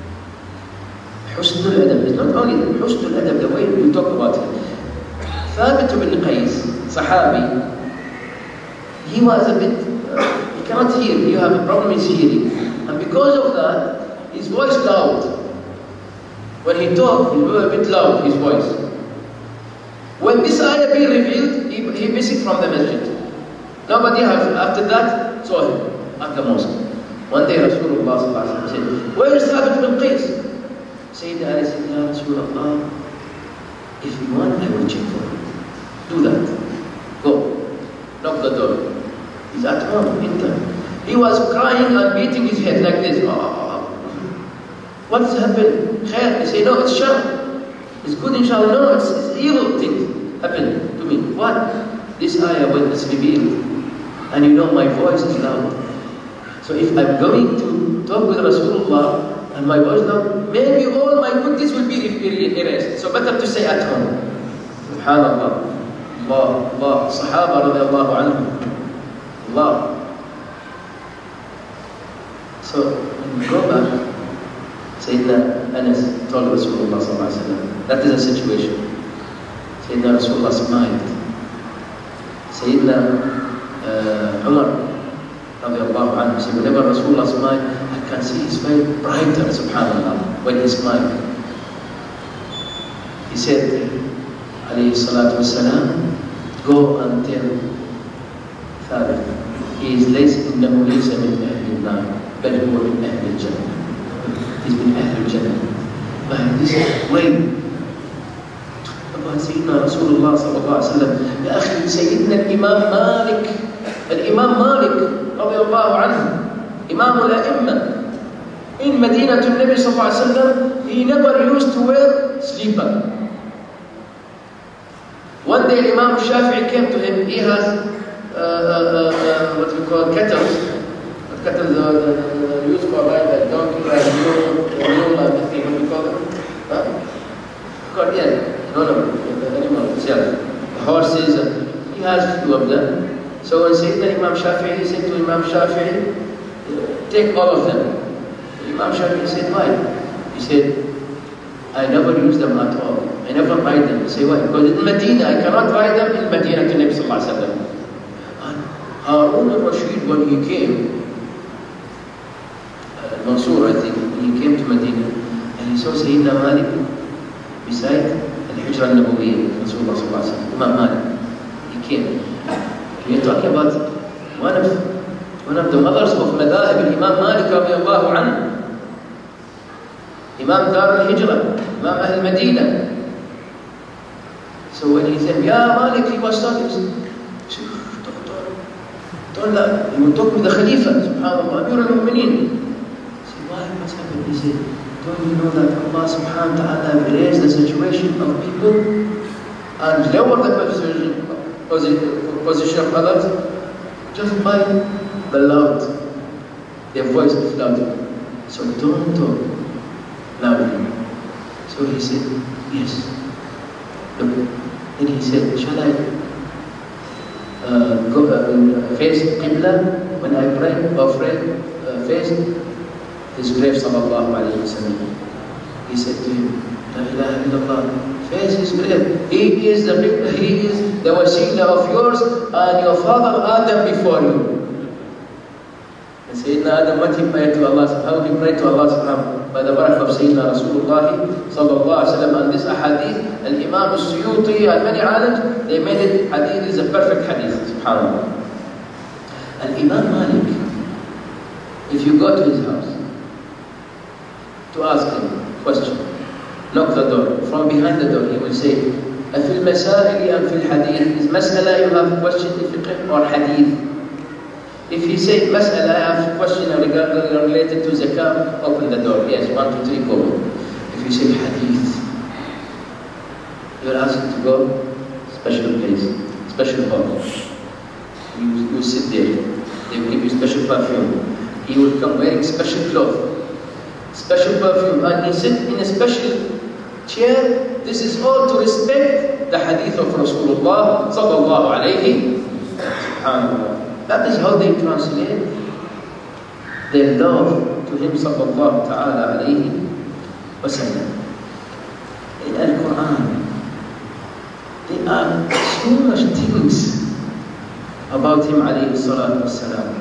Husn al-adab is not only that. Husn al-adab, the way we talk about it. Thabit ibn Qais, Sahabi, he was a bit, he cannot hear, you have a problem with hearing. And because of that, his voice loud. When he talked, he was a bit loud, his voice. When this ayah be revealed, he missed from the masjid. Nobody after that saw him at the mosque. One day Rasulullah said, where is Thabit ibn Qais? Sayyidina Ali said, Ya Rasulullah, if you want, I will check for you. Do that. Go. Knock the door. He's at home, enter. He was crying and beating his head like this. What's happened? Khair. He said, no, it's shar. It's good inshallah. No, it's evil thing happened to me. What? This ayah when it's revealed. And you know my voice is loud. So if I'm going to talk with Rasulullah and my voice loud, maybe all my good deeds will be erased. So better to stay at home. Subhanallah. Allah. Sahaba radiallahu anhum. Allah. So when we go back, Sayyidina Anas told Rasulullah sallallahu alaihi wasallam, that is a situation. Sayyidina Rasulullah smiled. Sayyidina Umar radiallahu anhu said, whenever Rasulullah smiled, I can see his face brighter, subhanallah, when he smiled. He said, alayhi salatu wassalam, go and tell Thabit, he is laysa innahu laysa min ahli an-nar, bal huwa min ahli al-jannah. He's min ahli al-jannah. But this way about Sayyidina Rasulullah sallallahu alayhi wa sallam, ya akhi, Sayyidina Imam Malik, الإمام مالك رضي الله عنه إمام الأئمة in Medina to Nabi sallallahu alaihi wasallam, he never used to wear slipper. One day Imam Shafi'i came to him. He has what we call kettles. Kettles are used for like a donkey, like mule, like the thing. What we call them? Cordial. No, the animal itself. The horses. He has few of them. So when Sayyidina Imam Shafi'i, he said to Imam Shafi'i, take all of them. Imam Shafi'i said, why? He said, I never use them at all. I never ride them. Say why? Because in Medina, I cannot ride them in Medina to Nabi sallallahu alaihi wasallam. And Harun al-Rashid, when he came, Mansur, I think, when he came to Medina, and he saw Sayyidina Malik beside Al-Hijra al-Nabawiyyah, Rasulullah sallallahu alaihi wasallam, Imam Malik. he came. We're talking about one of the mothers of Madhahib, Imam Malik radiallahu anhu, Imam Dar al-Hijrah, Imam al-Madinah. So when he said, Ya Malik, he was talking, he said, don't lie, he will talk with the Khalifa, subhanAllah, Amir al-Mu'mineen. He said, why, what's happened? He said, don't you know that Allah subhanahu wa ta'ala raised the situation of people and lowered the position of others just by the loud, their voice is louder. So don't talk loudly. So he said, yes. Look. Then he said, shall I face Qibla when I pray, or face his grave, sallallahu alayhi wa sallam? He said to him, La ilaha illallah, face his grave. He is the wasila of yours and your father Adam before you. And Sayyidina Adam, what he prayed to Allah, how he prayed to Allah subhanahu by the barakah of Sayyidina Rasulullah sallallahu alayhi wa sallam. And this ahadith, Al-Imam al-Suyuti and many alims, they made it, hadith is a perfect hadith, subhanAllah. Al-Imam Malik, if you go to his house to ask him a question, knock the door, from behind the door he will say, أفي المسائل أم في الحديث? Is mas'ala you have a question in fiqh or hadith? If he say mas'ala, I have a question related to zakah, open the door, yes, 1, 2, 3, go. If you say hadith, you are asked to go special place, special hall. You sit there, they will give you special perfume. He will come wearing special clothes, special perfume, and he sit in a special chair. This is all to respect the hadith of Rasulullah sallallahu alayhi subhanallah. That is how they translate their love to him sallallahu ta'ala alayhi wa sallam. In Al-Quran, there are so much things about him alayhi salatu wassalam.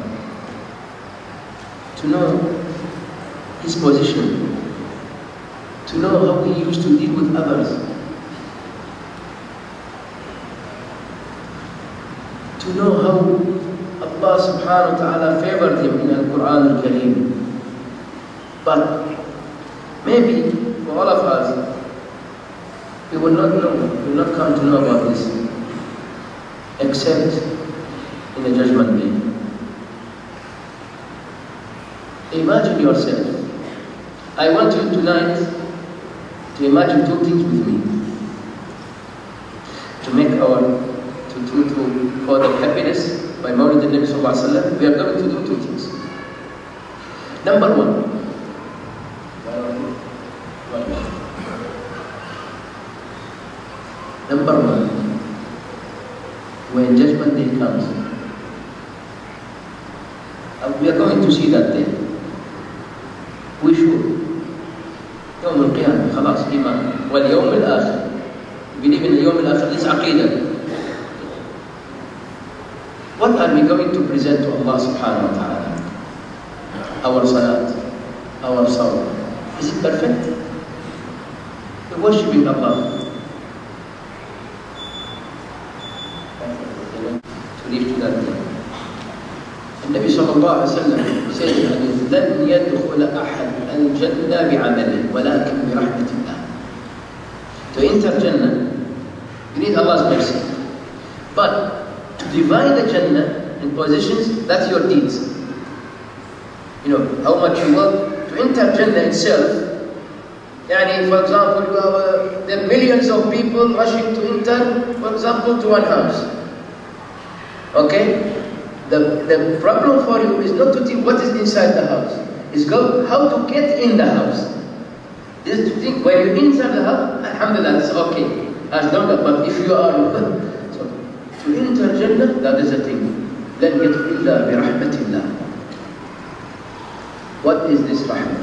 To know his position, to know how he used to deal with others, to know how Allah subhanahu wa ta'ala favored him in Al-Quran al-Kareem. But maybe for all of us, we will not know, we will not come to know about this except in the judgment day. Imagine yourself. I want you tonight to imagine two things with me. To make for the happiness by Mawlid al-Nabi sallallahu alayhi wa sallam, we are going to do two things. Number one, when judgment day comes, we are going to see that day. We should. يوم القيامة خلاص إيمان واليوم الآخر. Believe in the يوم الآخر. This aqidah. What are we going to present to Allah subhanahu wa ta'ala? Our salat, our salah. Is it perfect? We're worshipping Allah. To live to that day. النبي صلى الله عليه وسلم said in hadith, لن يدخل أحد الجنة بعمله ولكن برحمة الله. To enter Jannah, you need Allah's mercy. But to divide the Jannah in positions, that's your deeds. You know, how much you work. To enter Jannah itself, yani, for example, there are millions of people rushing to enter, for example, to one house. Okay? The problem for you is not to think what is inside the house. It's how to get in the house. Is to think when you enter the house, alhamdulillah, it's okay. As long as, but if you are, so to enter Jannah, that is the thing. لن يدخل إلا برحمة الله. What is this rahmah?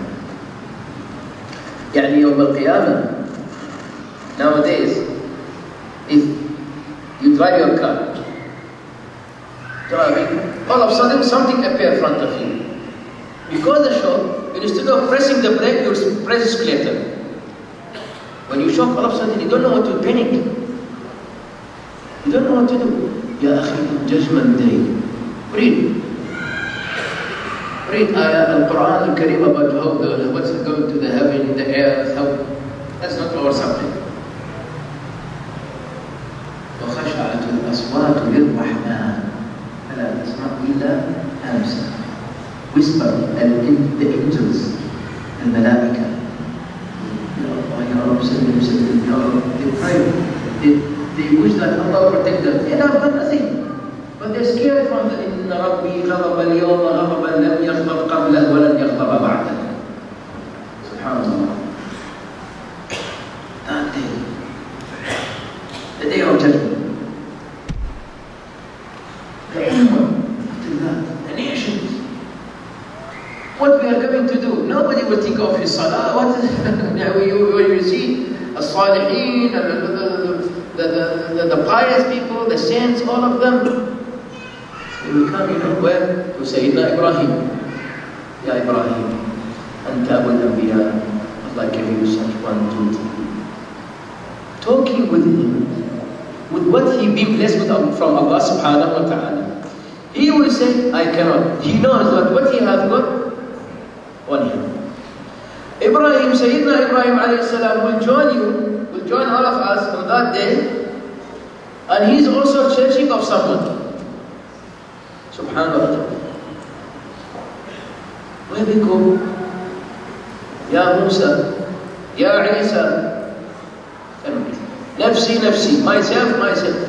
يعني يوم القيامة, nowadays, if you drive your car, driving, all of a sudden something appears in front of you. Because the shock, instead of pressing the brake, you press the escalator. When you shock, all of a sudden you don't know what to panic. You don't know what to do. Ya akhi, on Judgment Day, read Al-Quran Al-Kareem about how what's going to the heaven, the earth, how. That's not our subject. وخشعت الأصوات للرحمن فلا تسمع إلا همسا. Whisper, the angels, الملائكة. Ya Allah, Ya Rabb, sallim, sallim, Ya Rabb. They pray. They wish that Allah protect them. They have done nothing. But they're scared from the إن ربي غضب اليوم غضبا لم يغضب قبله ولن يغضب بعده. Subhanallah. That day, the day of judgment. The ummah, after that, the nations. What we are going to do? Nobody will think of his salah. What is when you see as-salihin, the pious people, the saints, all of them. They will come, where? To Sayyidina Ibrahim. Ya Ibrahim, Anta Abul Anbiya. Allah gave you such one duty. Talking with him, with what he been blessed with from Allah subhanahu wa ta'ala. He will say, I cannot. He knows that what he has got on him. Ibrahim, Sayyidina Ibrahim alayhi salam will join you, will join all of us on that day, and he's also searching of someone. Subhanallah. Where we go? Ya Musa, Ya Isa, Nafsi, Nafsi, myself, myself.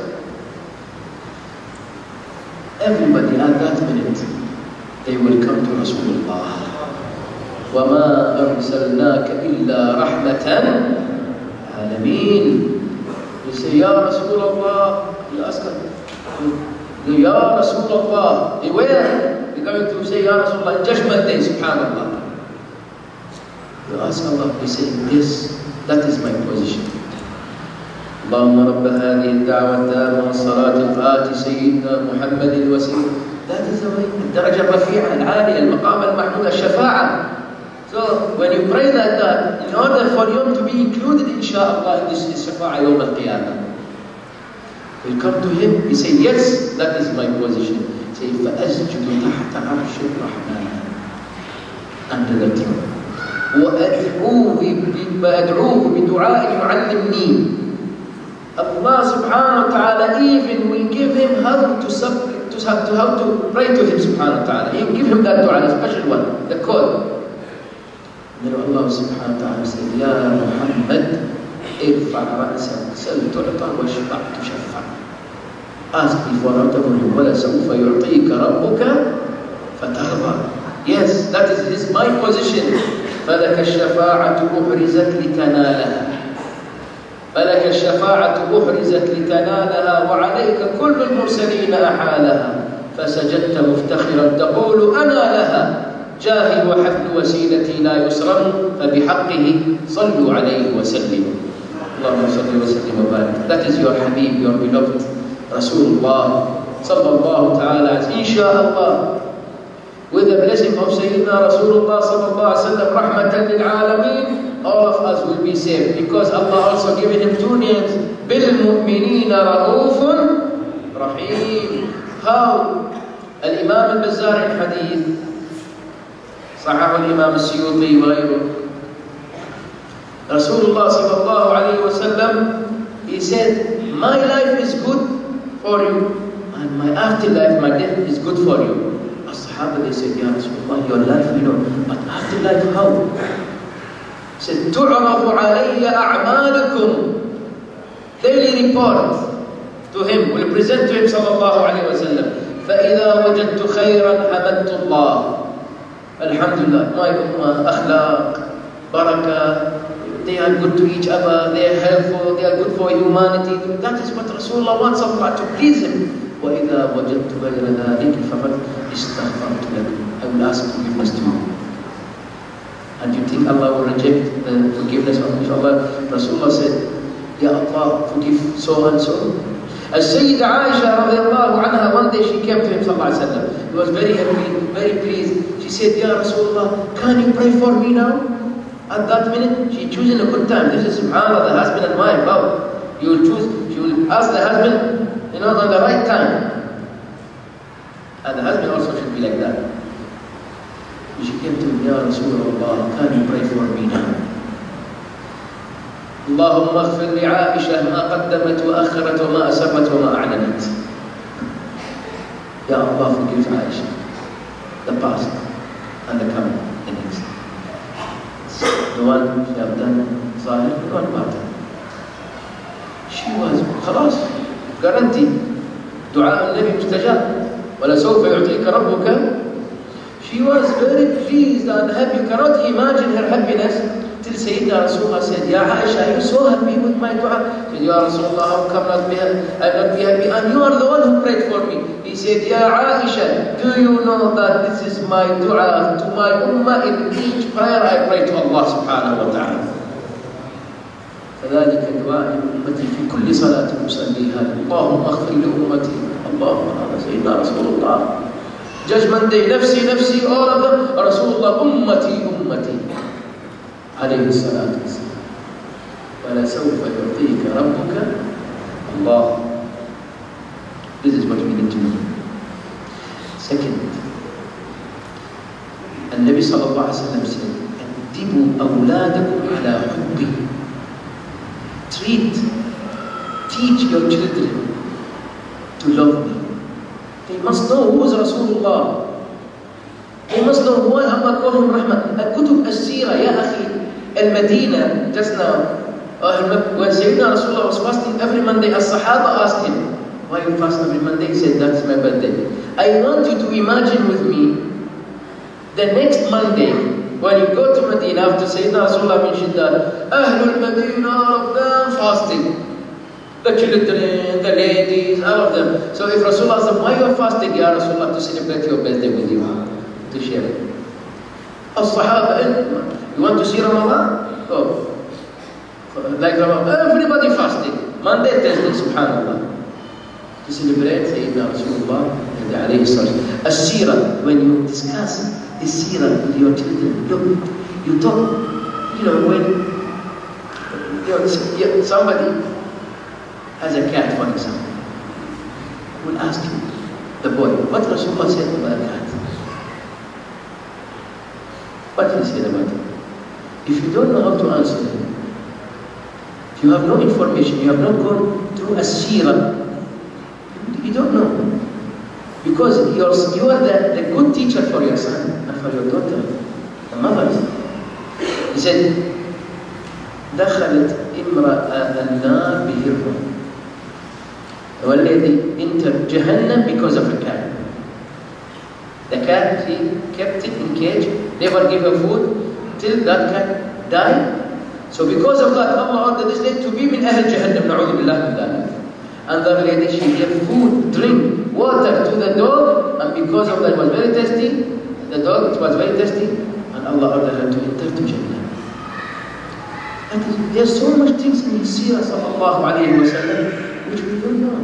Everybody at that minute, they will come to Rasulullah. وَمَا أَرْسَلْنَاكَ إِلَّا رَحْمَةً عَالَمِينَ. You say, Ya Rasulullah, you ask her, Ya Rasulullah, where? You're going to say, Ya Rasulullah, Judgment Day, subhanallah. You ask Allah, you say, yes, that is my position. اللهم رب هذه الدعوة التامة والصلاة الآتي سيدنا محمد الوسيلة. That is the way. الدرجة الرفيعة العالية المقام المحمود الشفاعة. So when you pray like that, in order for you to be included inshallah in this shafa'a yawm al-qiyamah, you come to him, you say, yes, that is my position. Say, فَأَسْجُدُ تَحْتَ عَرْشِ الرَّحْمَنِ, under the throne. وَأَدْعُوهُ بِدُعَاءٍ يُعَلِّمْنِي. Allah subhanahu wa ta'ala even will give him how to pray to him subhanahu wa ta'ala. He will give him that dua, a special one, the code. And then Allah subhanahu wa ta'ala said, Ya Muhammad, irfa' ra'sak, sal tu'ta washfa' tushaffa'. Ask me for whatever, وَلَا سَوْفَ يُعْطِيكَ رَبُّكَ فَتَرْضَى. Yes, that is my position. فَلَكَ الشَّفَاعَةُ أُحْرِزَتْ لِتَنَالَهَا. فلك الشفاعة أحرزت لتنالها وعليك كل المرسلين أحالها فسجدت مفتخرا تقول أنا لها جاهل وحبل وسيلتي لا يسرم فبحقه صلوا عليه وسلموا. اللهم صل وسلم وبارك. That is your Habib, your beloved Rasulullah sallallahu ta'ala. Inshallah, with the blessing of Sayyidina Rasulullah sallallahu alayhi wa sallam, rahmatan lil alameen, all of us will be saved, because Allah also given him two names, بِالْمُؤْمِنِينَ رَؤُوفٌ رَحِيمٌ. How Al-Imam al-Bazzar in Hadith, Sahih al-Imam al-Suyuti وغيره, Rasulullah sallallahu alayhi wa sallam, he said, my life is good for you, and my afterlife, my death is good for you. As-Sahaba, they said, Ya Rasulullah, your life we know, but afterlife how? Said, تُعْرَضُ عَلَيَّ أَعْمَالُكُمْ. Daily report to him, will present to him sallallahu alayhi wa sallam. فَإِذَا وَجَدْتُ خَيْرًا حَمَدْتُ اللَّهِ. Alhamdulillah, my ummah, akhlaq, barakah, they are good to each other, they are helpful, they are good for humanity. That is what Rasulullah wants Allah to please him. وَإِذَا وَجَدْتُ غَيْرَ ذَلِكَ فَقَدْ اسْتَغْفَرْتُ لَكُمْ. I will ask forgiveness to you. And you think Allah will reject the forgiveness of Allah? Rasulullah said, Ya Allah, forgive so and so. As Sayyida Aisha radiallahu anha, one day she came to him sallallahu alayhi wa sallam. He was very happy, very pleased. She said, Ya Rasulullah, can you pray for me now? At that minute, she choosing a good time. This is subhanAllah, the husband and wife. How? You will choose, she will ask the husband, on the right time. And the husband also should be like that. She came to him, Ya Rasulullah, can you pray for me now? اللهم اغفر لعائشة ما قدمت وأخرت وما أسرت وما أعلنت. Ya Allah, forgive Aisha, the past and the coming, the next. The one she have done Zahir, the one batin. She was خلاص guaranteed. دعاء النبي مستجاب. ولسوف يعطيك ربك. She was very pleased and happy. You cannot imagine her happiness till Sayyidina Rasulullah said, Ya Aisha, are you so happy with my dua? She said, Ya Rasulullah, how come not be happy? I'm not be happy. And you are the one who prayed for me. He said, Ya Aisha, do you know that this is my dua to my ummah? In each prayer I pray to Allah subhanahu wa ta'ala. فذلك دعاء أمتي في كل صلاة أصليها اللهم اغفر لأمتي اللهم هذا سيدنا رسول الله. Judgment Day, nafsi, nafsi, all of them, Rasulullah, ummati, ummati. Alayhi salatu wasalam. وَلَسَوْفَ يُعْطِيكَ رَبُّكَ Allah. This is what we need to know. Second, النبي صلى الله عليه وسلم said, أَدِّبُوا أَوْلَادَكُمْ عَلَى حُبِّي. Teach your children to love me. They must know who is Rasulullah. They must know who Allah called him Rahmah. Al-Kutub al-Sira, Ya Akhi, Al-Madinah, just now. When Sayyidina Rasulullah was fasting every Monday, As-Sahaba asked him, why you fast every Monday? He said, that's my birthday. I want you to imagine with me, the next Monday, when you go to Medina, after Sayyidina Rasulullah mentioned that, Ahlul Medina, all of them fasting. The children, the ladies, all of them. So if Rasulullah said, why you are fasting, Ya Rasulullah, to celebrate your birthday with you, to share it. As-Sahaba, you want to see Ramadan? Go. Like Ramadan, everybody fasting. Monday, Thursday, subhanallah. To celebrate Sayyidina Rasulullah and alayhi salatu. As-Sira, when you discuss the Sira with your children, look, you talk, when somebody has a cat, for example, will ask you, the boy, what Rasulullah said about a cat? What he said about it? If you don't know how to answer him, if you have no information, you have not gone through a seerah, you don't know. Because you are the good teacher for your son and for your daughter, the mothers. He said, دخلت امرأة النار بهرة. والذي entered Jahannam because of a cat. The cat, he kept it in cage, never gave her food till that cat died. So because of that, Allah ordered this lady to be min Ahl Jahannam, na'udhu billah min dhalik. And the lady, she gave food, drink, water to the dog, and because of that, it was very thirsty. The dog, it was very thirsty, and Allah ordered her to enter to Jannah. And there's so much things in the Seerah sallallahu alayhi wa sallam which we don't know.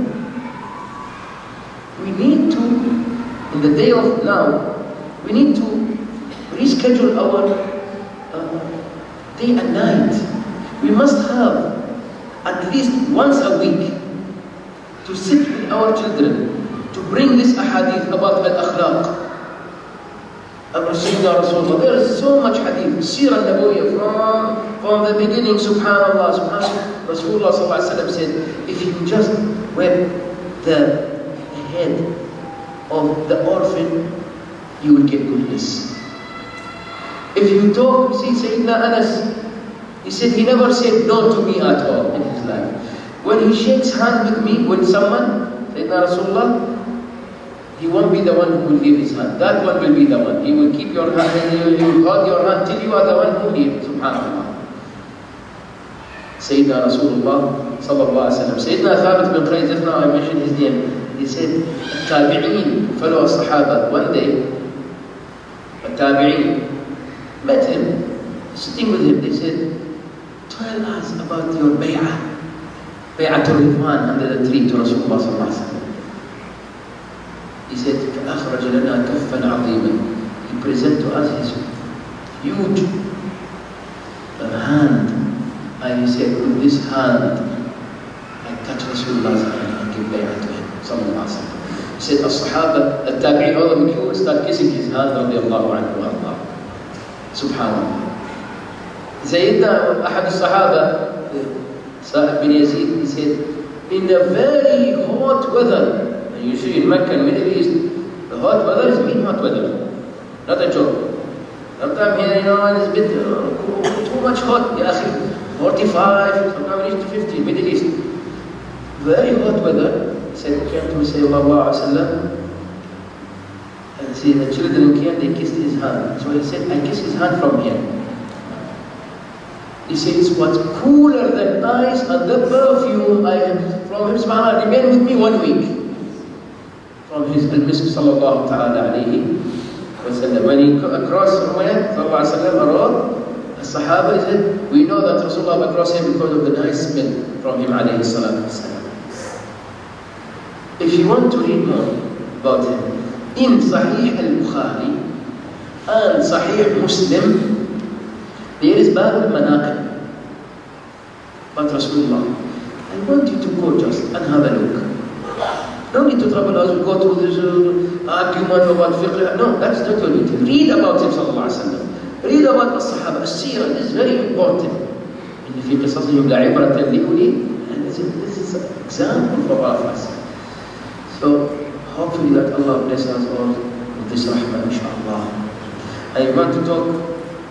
We need to, in the day of now, we need to reschedule our day and night. We must have at least once a week to sit with our children, to bring this ahadith about al-akhlaq. Rasulullah, there is so much hadith, Seerah Nabawiyya from the beginning, subhanallah, Rasulullah sallallahu alaihi wasallam said, if you just wet the head of the orphan, you will get goodness. If you talk, see Sayyidina Anas, he said he never said no to me at all in his life. When he shakes hands with me, with someone, Sayyidina Rasulullah, he won't be the one who will leave his hand. That one will be the one. He will keep your hand and he will hold your hand till you are the one who leaves. Subhanallah. Sayyidina Rasulullah sallallahu alaihi wasallam. Sayyidina Thabit bin Qais, just now I mentioned his name. He said, Tabi'een, fellow Sahaba, one day, Tabi'een met him, sitting with him. They said, tell us about your bay'ah. Bay'atul Ridwan under the tree to Rasulullah sallallahu alaihi wasallam. He said, فَأَخْرَجَ لَنَا كَفًّا عَظِيمًا. He presented to us his huge hand. And he said, with this hand, I touch Rasulullah's hand and give bay'ah to him. sallallahu alaihi wasallam. He said, As-Sahaba, Al-Tabi'in, all of the people start kissing his hand, radiallahu anhu wa Allah. Subhanallah. Sayyidina Ahad al-Sahaba, Sa'id bin Yazid, he said, in a very hot weather, and you see in Mecca and Middle East, the hot weather is mean hot weather, not a joke. Sometimes here, it's a bit too much hot, 45, sometimes reach to 50, Middle East. Very hot weather. He said, came to Sallallahu Alaihi Wasallam, and see the children came, they kissed his hand. So he said, I kiss his hand from here. He says, what's cooler than ice and the perfume I have from him, subhanAllah, remained with me 1 week. From his al-Misk sallallahu ta'ala alayhi wa sallam. When he crossed from where? Sallallahu alayhi wa sallam, a road, the Sahaba said, we know that Rasulullah crossed him because of the nice smell from him alayhi salatu wa sallam. If you want to read more about him, in Sahih al-Bukhari and Sahih Muslim, there is Bab al-Manaqib about Rasulullah. I want you to go just and have a look. No need to trouble us, we go through this argument about fiqh. No, that's not your duty. Read about him, sallallahu alaihi wasallam. Read about the Sahaba. As-Sirah is very important. In the fiqh, sallallahu alaihi wasallam, and this is an example for all of us. So, hopefully that Allah bless us all with this rahmah, inshallah. I want to talk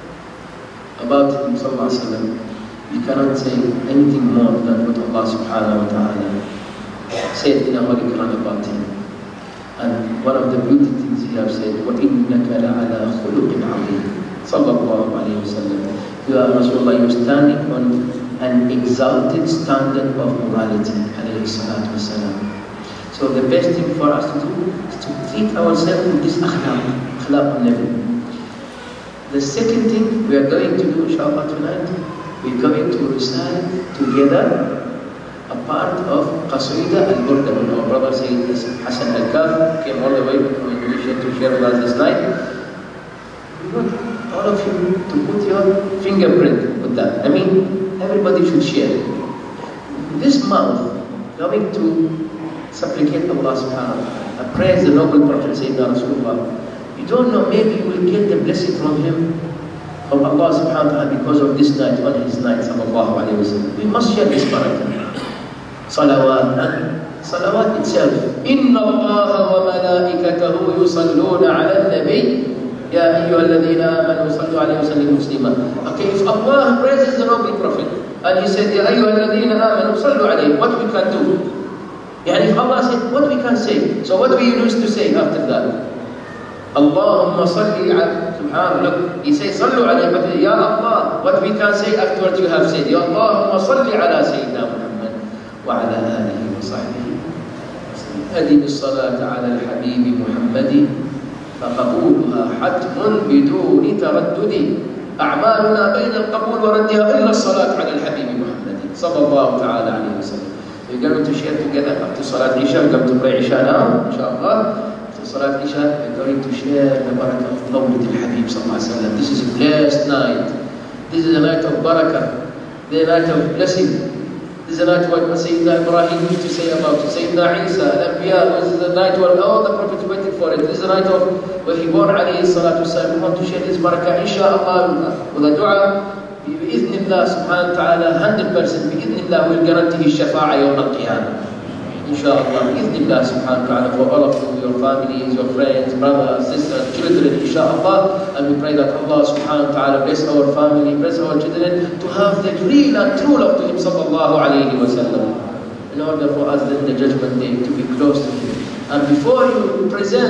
about him, sallallahu alaihi wasallam. We cannot say anything more than what Allah subhanahu wa ta'ala said in our Holy Quran about him. And one of the beautiful things he has said, وَإِنَّكَ لَعَلَىٰ خُلُقٍ عَظِيمٍ sallallahu alayhi wa sallam. You are Rasulullah, you are standing on an exalted standard of morality, alayhi salatu wa salam. So the best thing for us to do is to treat ourselves with this akhlaq level. The second thing we are going to do, inshallah, tonight, we're going to recite together a part of Qasida al-Burda. Our brother Sayyid Hassan al-Kaf came all the way from Indonesia to share with us this night. We want all of you to put your fingerprint with that. I mean, everybody should share. This month, going to supplicate Allah subhanahu wa ta'ala, praise the noble Prophet Sayyidina Rasulullah. You don't know, maybe you will get the blessing from him, from Allah subhanahu wa ta'ala, because of this night, on his night, sallallahu alayhi wa sallam. We must share this barakah. Salawat, and salawat itself. Inna Allah wa malaikatahu yusalluna ala al-nabi, ya ayyuhalladhina amanu sallu alayhi wa sallimu muslima. Okay, if Allah praises the noble Prophet, and he said, ya ayyuhalladhina amanu sallu alayhi, what we can do? Yani if Allah said, what we can say? So what we used to say after that? Allahumma salli ala, subhanallah, look, he says, sallu alayhi, but ya Allah, what we can say after what you have said? Ya Allahumma salli ala Sayyidina Muhammad wa ala alihi wa sahbihi. أدم الصلاة على الحبيب محمد فقبولها حتم بدون تردد أعمالنا بين القبول وردها إلا الصلاة على الحبيب محمد صلى الله تعالى عليه وسلم. We're going to share together after Salat Isha. We're going to pray Isha now, inshallah. After Salat Isha, we're going to share the barakah of Mawlid al-Habib sallallahu alayhi wa sallam. This is a blessed night. This is a night of barakah, the night of blessing. This is a night what Sayyidina Ibrahim used to say about it. Sayyidina Isa, Al-Anbiya, this is the night where all the prophets waited for it. This is the night of where he born alayhi salatu wasalam. We want to share this barakah, inshallah, with a dua. بإذن الله سبحانه وتعالى 100% بإذن الله will guarantee his shafa'a يوم القيامة إن شاء الله بإذن الله سبحانه وتعالى for all of you, your families, your friends, brothers, sisters, children إن شاء الله. And we pray that Allah subhanahu wa ta'ala bless our family, bless our children to have the real and true love to him sallallahu alayhi wa sallam, in order for us then the judgment day to be close to him. And before you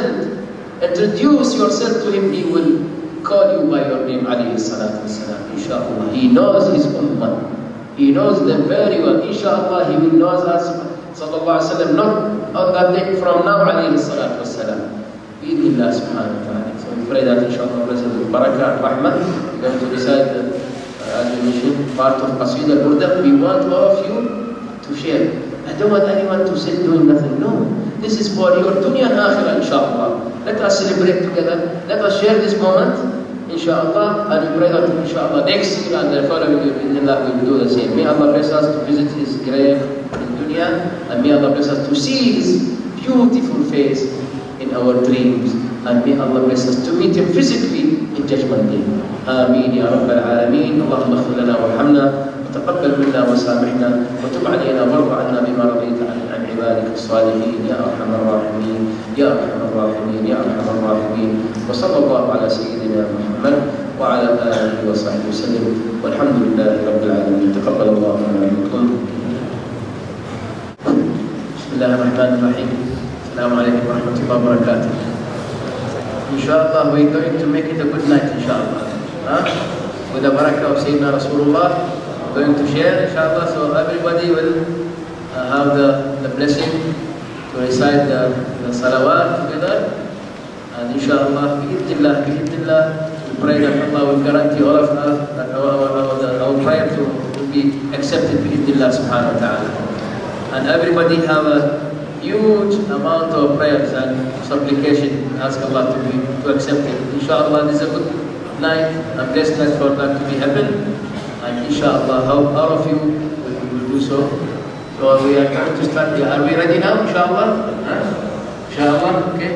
introduce yourself to him, he will call you by your name, alayhi salatu wasalam, inshallah. He knows his ummah. He knows them very well. Inshallah, he will know us, sallallahu alayhi wa sallam, not on that day from now, alayhi salatu wasalam. Bi-idhnillah subhanahu wa ta'ala. So we pray that inshallah, blessed with barakah and rahmah. We're going to recite, as we mentioned, part of Qasida al-Burda. We want all of you to share. I don't want anyone to sit doing nothing. No. This is for your dunya and akhirah, inshallah. Let us celebrate together. Let us share this moment, inshallah. And we pray that, inshallah, next year and the following year, inshallah, we will do the same. May Allah bless us to visit his grave in dunya. And may Allah bless us to see his beautiful face in our dreams, and may Allah bless us to meet Him physically in Judgment Day. آمين يا رب العالمين. اللهم اغفر لنا وارحمنا وتقبل منا وسامحنا وتب علينا وارض عنا بما رضيت عن عبادك الصالحين يا أرحم الراحمين يا أرحم الراحمين يا أرحم الراحمين. وصلى الله على سيدنا محمد وعلى آله وصحبه وسلم والحمد لله رب العالمين. تقبل الله منا منكم. بسم الله الرحمن الرحيم. السلام عليكم ورحمة الله وبركاته. Inshallah, we're going to make it a good night, inshallah. With the barakah of Sayyidina Rasulullah, we're going to share, inshallah, so everybody will have the blessing to recite the salawat together. And inshallah, bi'idhnillah, we pray that Allah will guarantee all of us that our prayer will be accepted bi'idhnillah subhanahu wa ta'ala. And everybody have a huge amount of prayers and supplication. Ask Allah to accept it. Inshallah, this is a good night, a blessed night for that to be happen. And inshallah, all of you will do so. So we are going to start. Are we ready now? Inshallah? Inshallah, okay.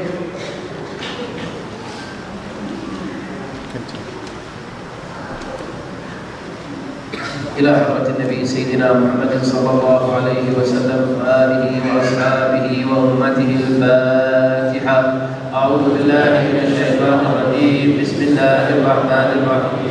إلى حضرة النبي سيدنا محمد صلى الله عليه وسلم وآله وأصحابه وأمته الفاتحة. أعوذ بالله من الشيطان الرجيم. بسم الله الرحمن الرحيم.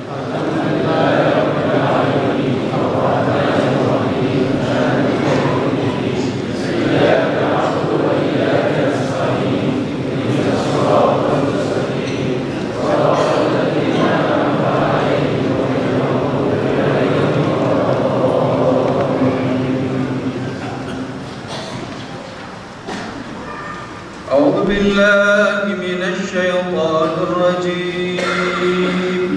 أعوذ بالله من الشيطان الرجيم.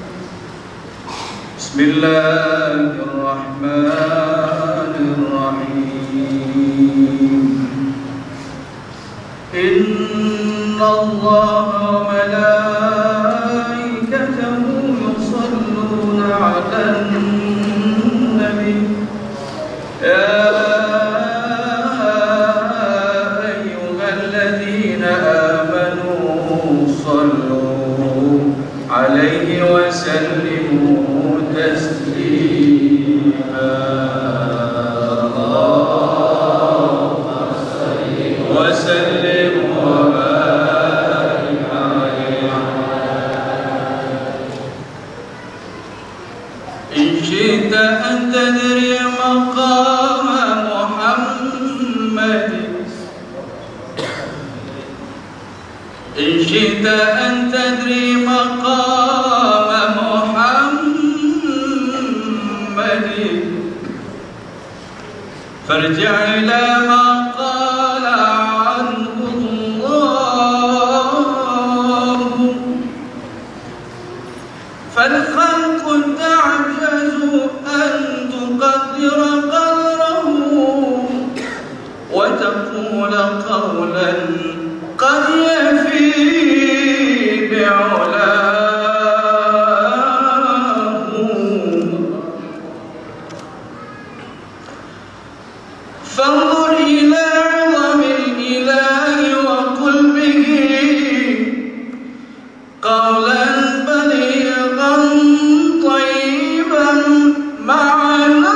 بسم الله الرحمن الرحيم. إن الله وملائكته يصلون على النبي يا عليه وسلموا تسليما. اللهم صل وسلم وبارك عليه. إن شئت أن تدري مقام محمد، إن شئت أن تدري مقام محمد، فارجع إلى ما قال عنه الله. فالخلق تعجز أن تقدر قدره وتقول قولا قد يفي بعلاه. فانظر إلى عظم الإله وقل به قولا بليغا طيبا معناه.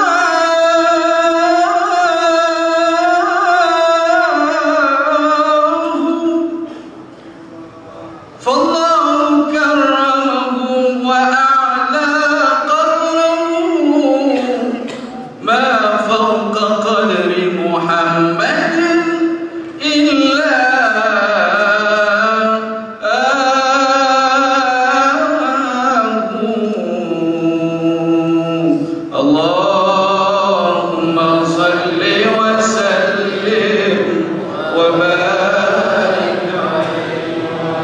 اللهم صل وسلم وبارك عليه.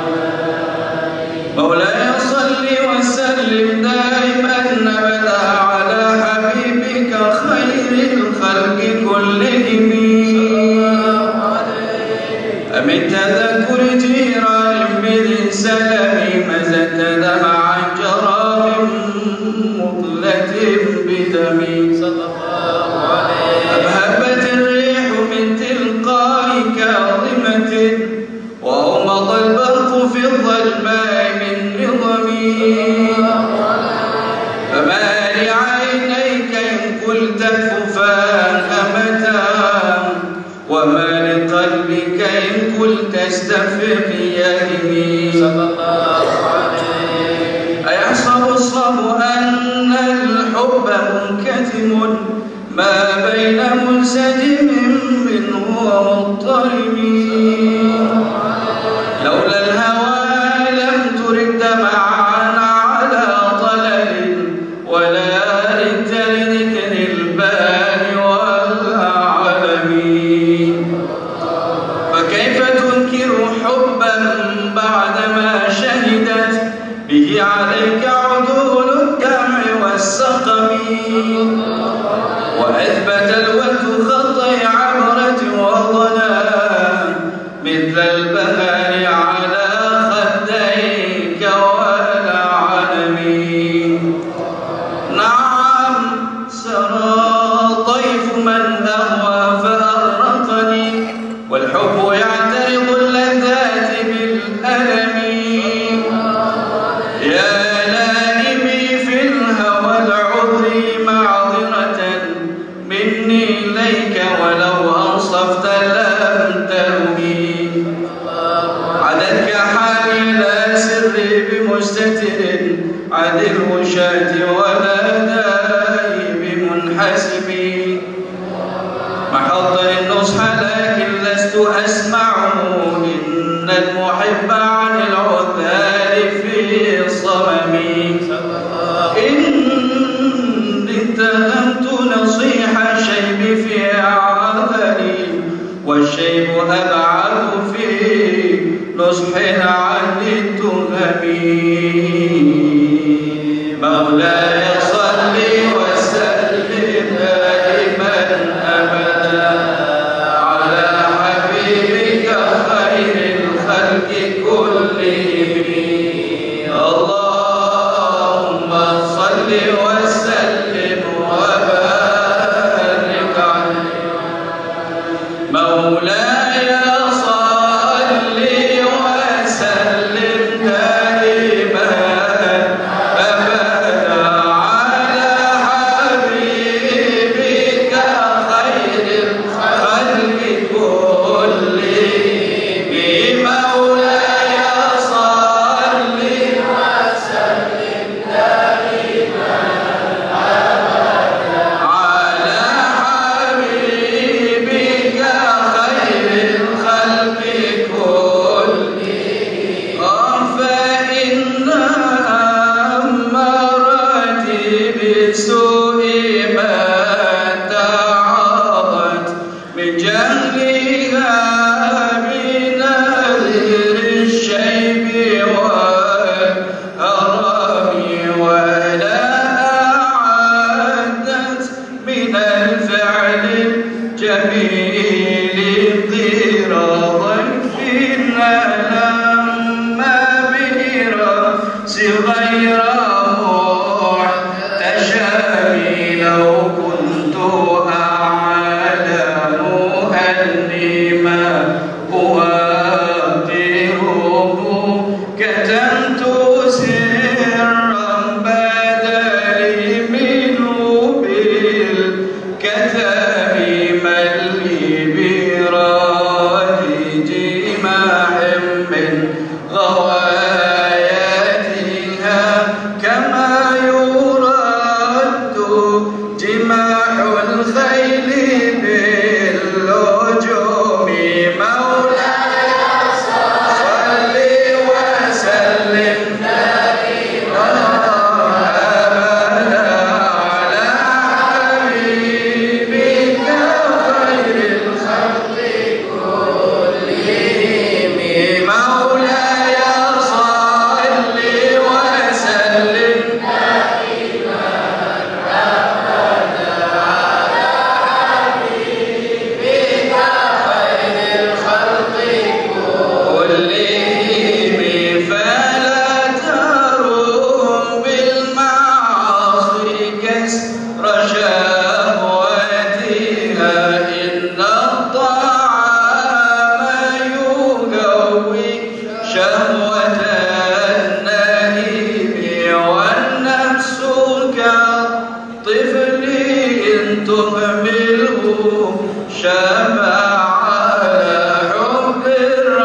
مولاي صل وسلم دائما أبدا على حبيبك خير الخلق كلهم. من تذكر جيران بذي سلم مزت دمعا جرى من مطلة بدمي. أبهبت الريح من تلقائك قلت استغفر يمين صلى الله عليه. أيحسب الصبر أن الحب منكتم ما بين منسجم منه ومضطرب لولا الهوى لم ترد معا على طلل ولا رد لذكر البان والعالمين فكيف تنكر حبا بعدما شهدت به عليك عدول الدمع والسقم وأثبت الوجه خطي عبرة وظلام مثل البهار على خديك والعالمين نعم سرى طيف من أهوى فأرقني والحب يعترض اللذات بالألم يا لائمي في الهوى العذر معذرة مني إليك ولو أنصفت لم تلومي عدتك حالي لا سري بمستتر عد الوشاة ولا داي بمنحسبي محض النصح لكن لست أسمعه إن المحب عن العذار في صممي إني اتهمت نصيح الشيب في عذري والشيب أبعد في نصح عن التهم مولاي صل وسلم دائما أبدا على حبيبك خير الخلق كلهم اللهم صل وسلم وبارك عليه مولاي صل وسلم دائما أبدا على حبيبك خير الخلق كلهم مولاي صل وسلم دائما أبدا على حبيبك خير الخلق كلهم فإن أمرتي بالسوء ما تعاضت من جهلها بنذر الشيب والهرم ولا أعدت من الفعل الجميل اضطرارا فينا لما برأس غير محتشم لو كنت أعلم أني ما أواقره كتمت سرا بدلي منه بالكتم من لي براد جماح من غواياتها كما يرد جماح الخيل باللجوم مولاي صل وسلم دائما أبدا على حبيبك خير الخلق كلهم مولاي صل وسلم دائما أبدا على حبيبك خير الخلق كلهم فلا تروم بالمعاصي كسر شهوتها إن الطعام يقوي شهوة النهيم والنفس كالطفل إن تهمله شبع على حب الرحيم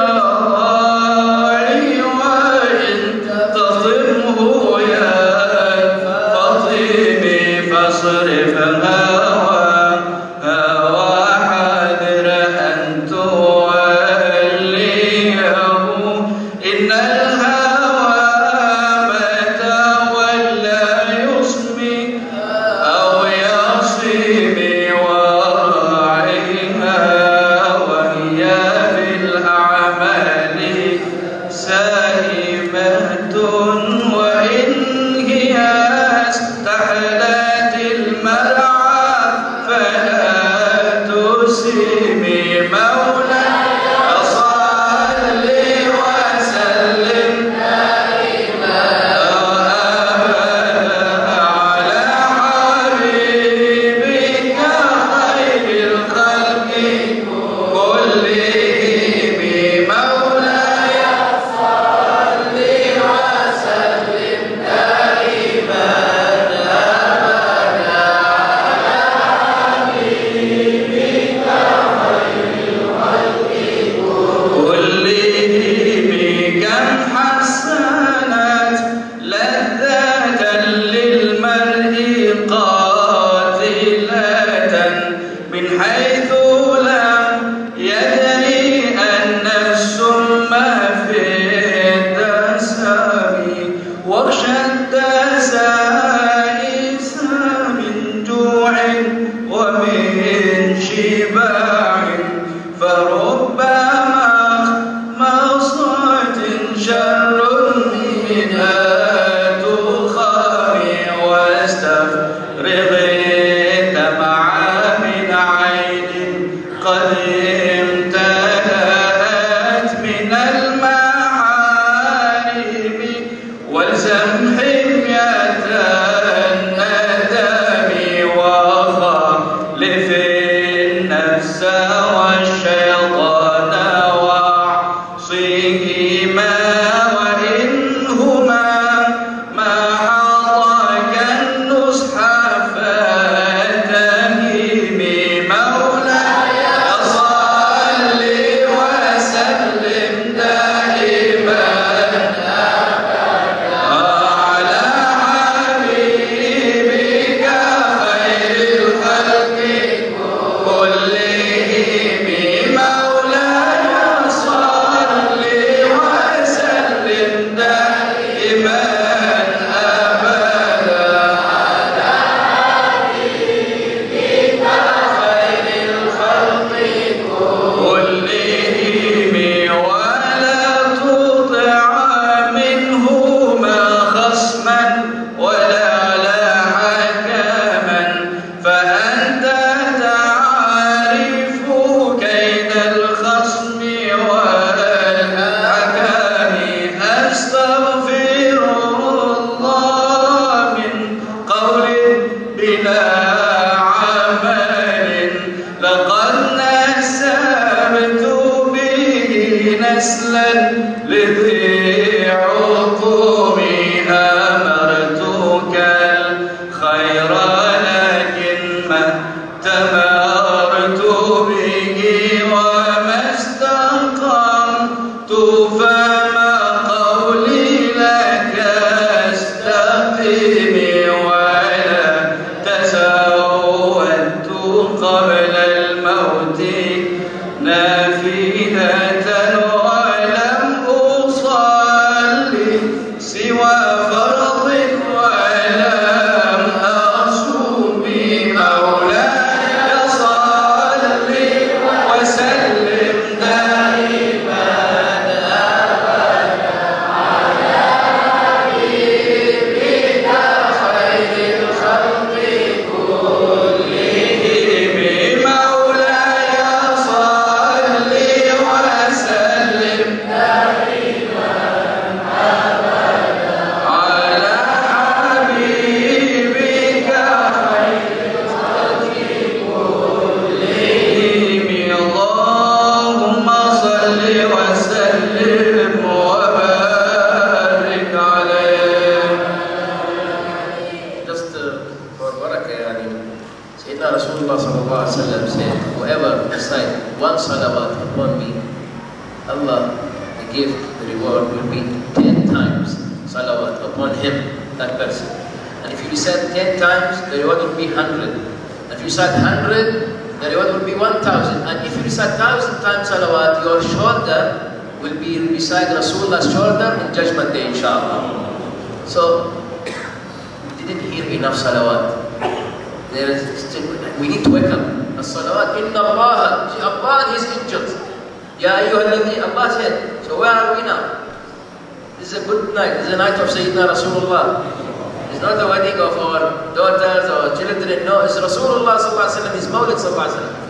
It's not the wedding of our daughters or children. No, it's Rasulullah sallallahu alaihi wasallam, his Mawlid sallallahu alaihi wasallam.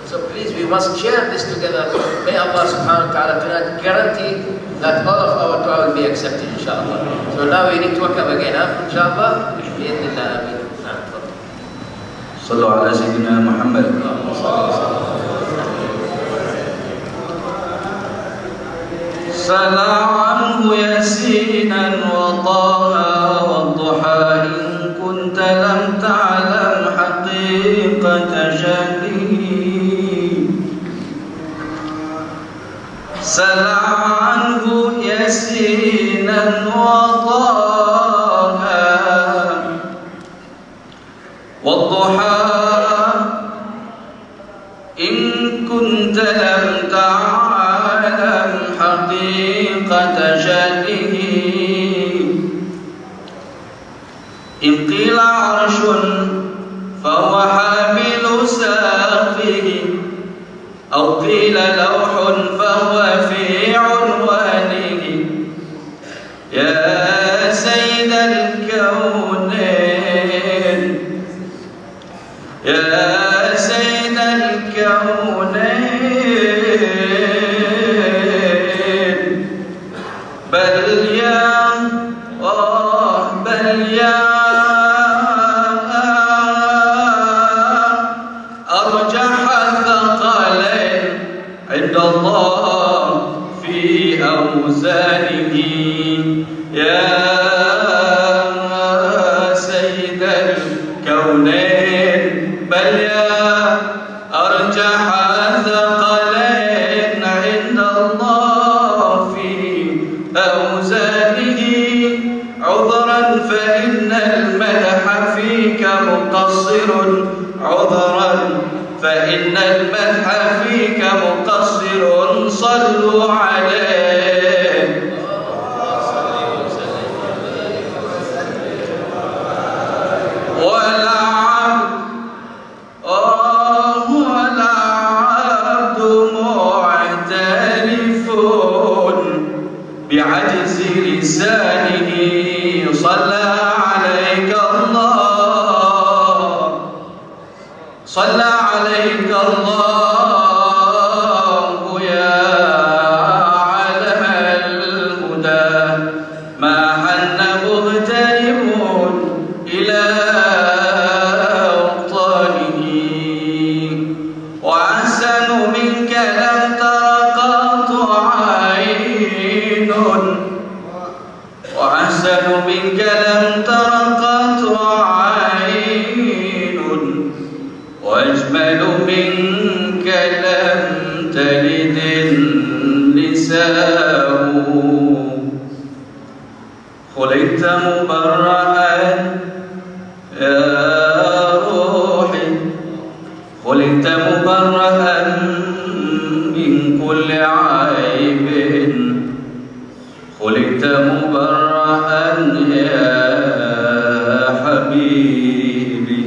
So please, we must share this together. May Allah subhanahu wa ta'ala tonight guarantee that all of our dua will be accepted, inshallah. So now we need to wake up again, inshallah. صلوا على سيدنا محمد. صلى عنه ياسينا وطه والضحى إن كنت لم تعلم حقيقة شأنه. صلى عنه ياسينا وطه والضحى إن كنت لم تعلم حقيقة شأنه. إن قيل عرش فهو حامل ساقه أو قيل لوح فهو في عنوانه. يا سيد الكونين يا سيد الكونين بل يا أرجح الثقلين عند الله في أوزانه. يا سيد الكونين بل يا أرجح الثقلين عند الله في أوزانه. عذرا فإن المدح فيك مقصر عذرا فإن المدح فيك مقصر. صلوا عليه ولا عبد معترف بعجز لسانه. صلى عليك الله صلى عليك الله يا علم الهدى. ما حن مغترب إلى أوطانه. وأحسن منك لم تر قط عين وأحسن منك لم تر قط عين وأجمل منك لم تلد النساء. خلقت مبرأ يا روحي خلقت مبرأ من كل عيب. خلقت مبرأ يا حبيبي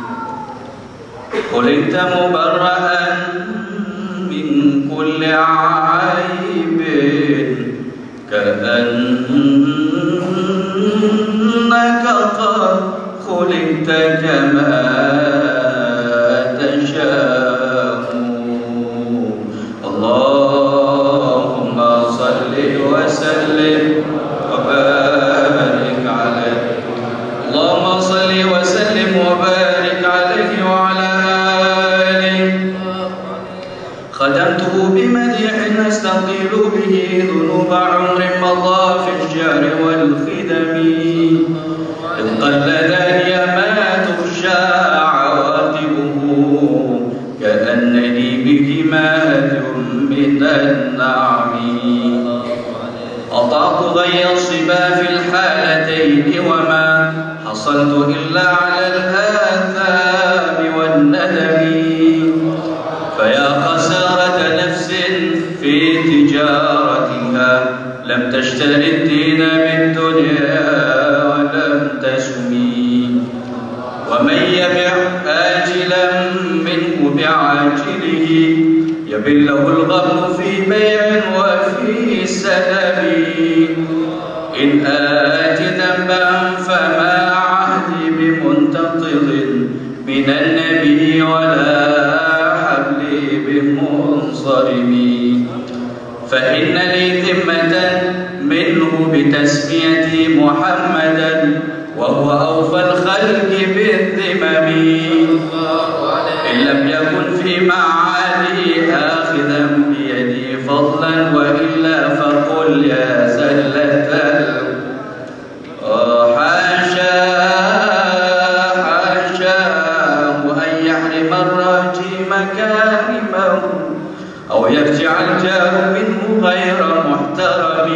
خلقت مبرأ من كل عيب. كأنك قد خلقت كما تشاء. اللهم صل وسلم وبارك عليه. اللهم صل وسلم وبارك عليه وعلى آله. خدمته بمديح أستقيل به ذنوب عمر مضى في الجار والخدم. إذ قلدني ما تخشى عواقبه كأنني به مهد من النعم. أطعت غي الصبا في الحالتين وما حصلت إلا على الآثام والندم. فيا خسارة نفس في تجارتها لم تشتري الدين بالدنيا ولم تسمي. ومن يبع آجلا منه بعاجله يبل له الغبن في بيع وفي سلم. إن آت ذنبا فما عهدي بمنتقض من النبي ولا حبل الصارمين. فإن لي ذمة منه بتسميتي محمدا وهو أوفى الخلق بالذمم. إن لم يكن في معادي آخذا بيدي فضلا وإلا فقل يا زلة مكارمه أو يرجع الجار منه غير محترم.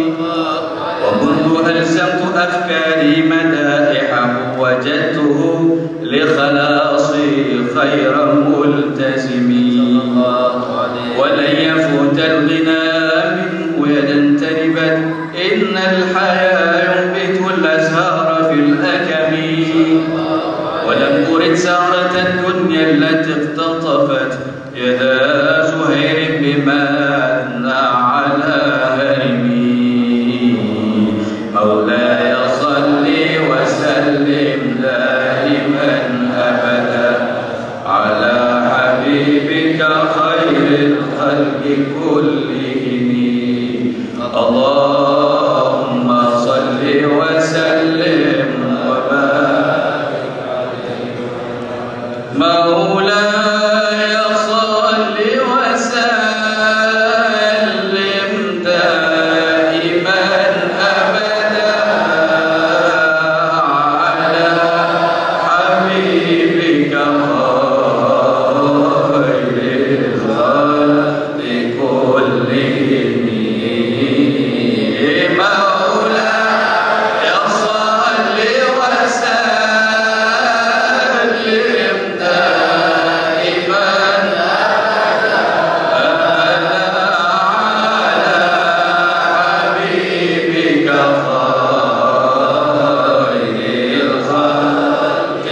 وكنت ألزمت أفكاري مدائحه وجدته لخلاصي خير ملتزم. ولن يفوت الغنى منه يدا تربت إن الحياة ينبت الأزهار في الأكم. ولم أرد سعرة الدنيا التي اختطفت يدا زهير بما أثنى على هرمي. مولاي صل وسلم دائما أبدا على حبيبك خير الخلق كلهم. اللهم صل وسلم وبارك عليه. مولاي صل وسلم دائما أبدا على حبيبك خير الخلق كلهم. مولاي صل وسلم دائما أبدا على حبيبك خير الخلق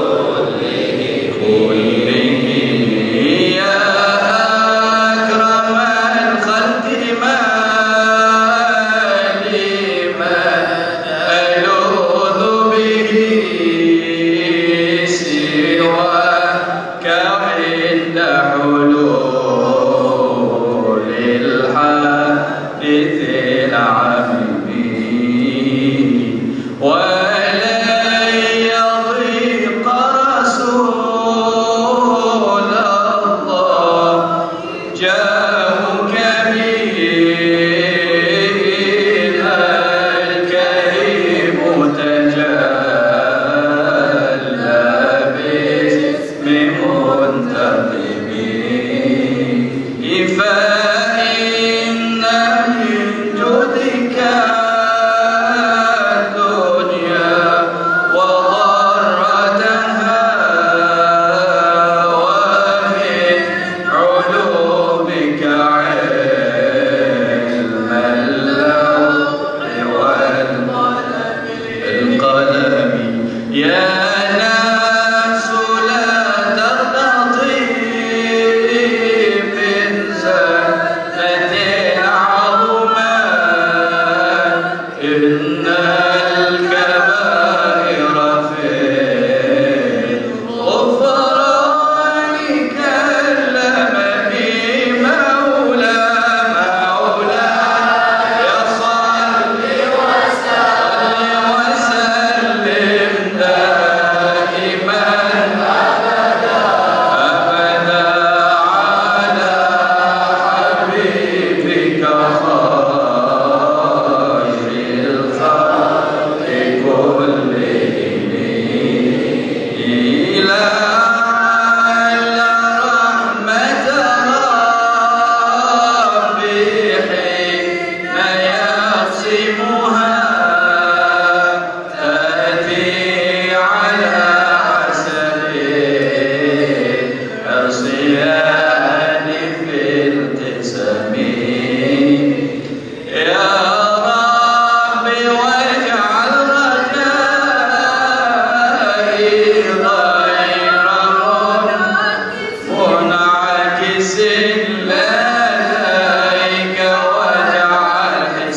كلهم. يا أكرم الخلق ما لمن ألوذ به سواك عند حلول الحادث العميم. ولن يضيق رسول الله جاءك به الكريم تجلى باسم منتقم. فإن من جودك الدنيا وضرتها ومن علومك علم اللوح والقلم. يا ناس لا ترتضي من زلة عظما إن الكبائر في الغفران كالأمم. مولاي صل وسلم دائما أبدا على حبيبك خير الخلق كلهم. لعل رحمة ربي حين يقسمها تأتي على حسب العصيان في القسم. يا رب واجعل رجائي غير منعكس لديك واجعل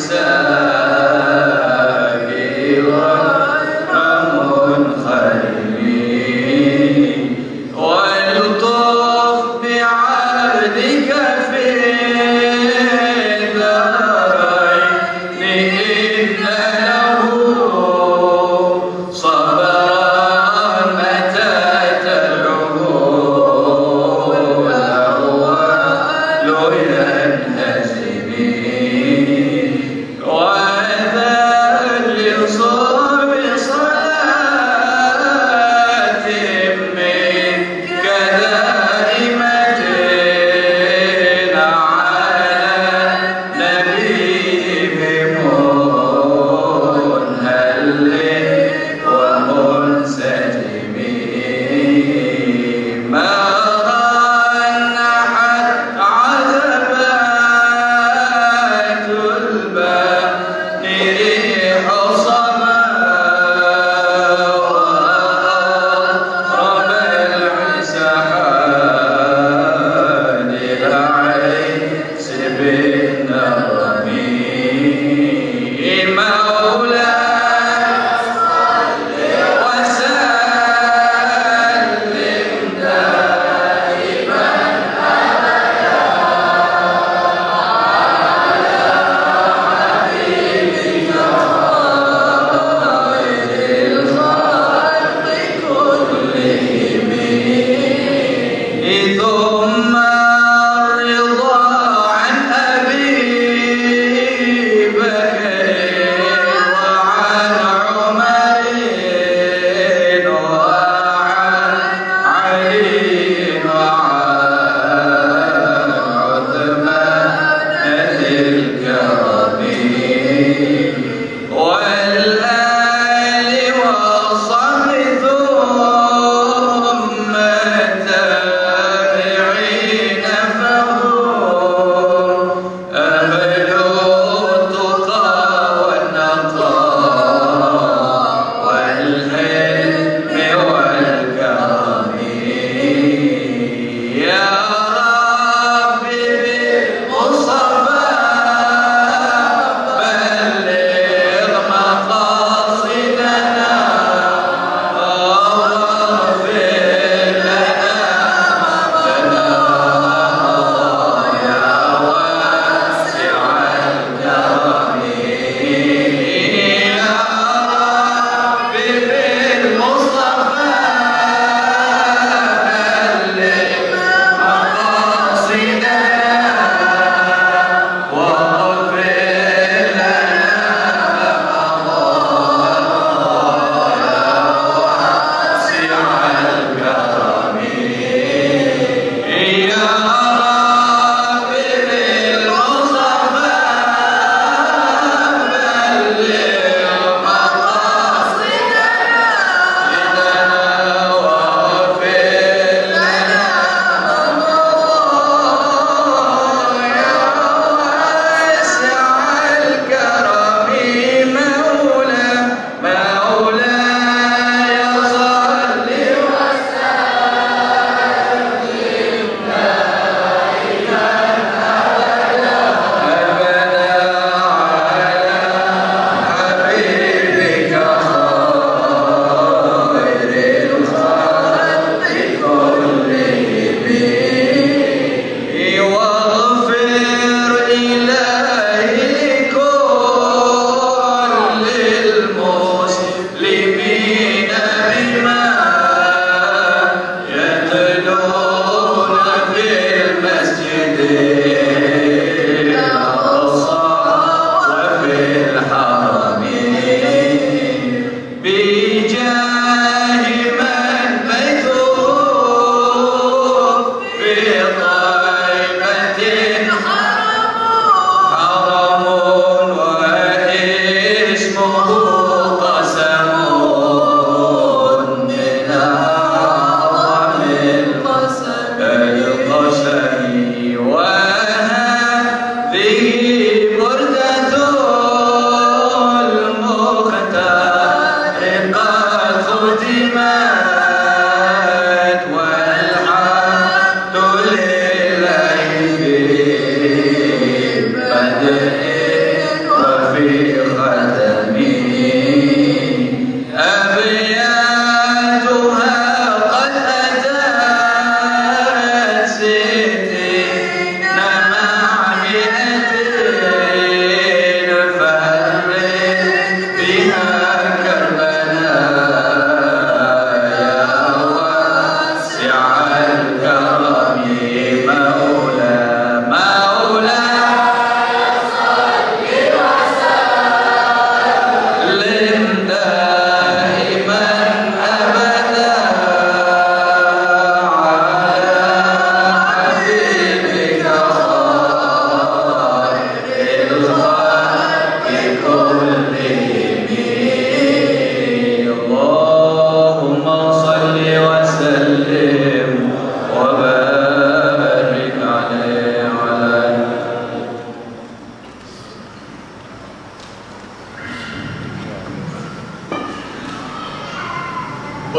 حسابي غير منخرم. والطف عبدك في الدارين إن له صبرا متى تدعوه الأول ينهزمين وأذان لصوم صلاة منك دائمة على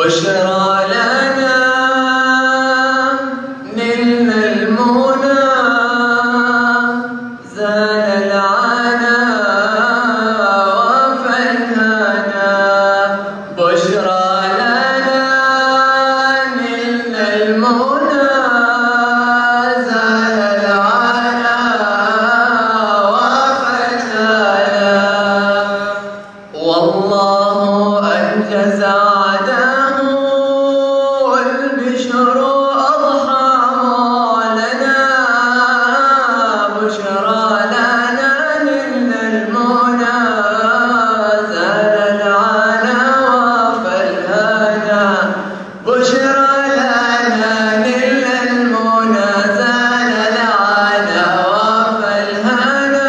بشرى لنا نلنا المنى زال العنا وفنانا بشرى لنا نلنا المنى زال العنا وفنانا والله أنجز عداه والبشر أضحى لنا بشرى لنا نلنا المنى زال العنا وفالهنا بشرى لنا نلنا المنى زال العنا وفالهنا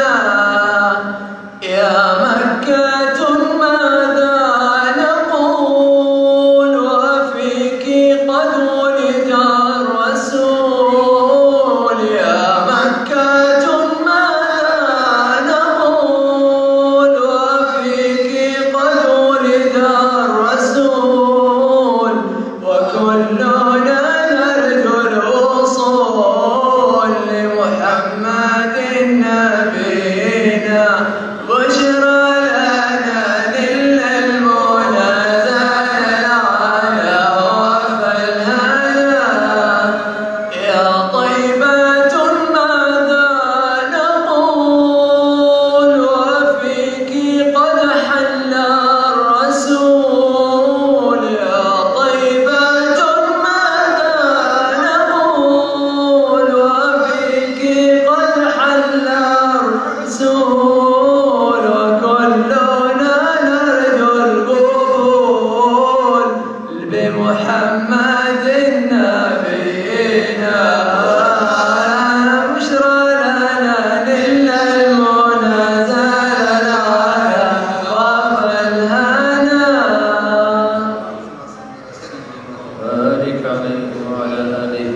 يا مكة ماذا نقول وفيك قد ولد الرسول يا مكة ماذا نقول وفيك قد ولد الرسول وكلنا نرجو الوصول لمحمد نبينا بشرى لنا نلنا المنى زال العنا وفالهنا يا طيبة ماذا نقول وفيك قد حل الرسول يا طيبة ماذا نقول وفيك قد حل الرسول وكلنا نرجو القبول بمحمد نبينا بشرى لنا نلنا المنى زال العنا وفالهنا بارك عليه وعلى آله.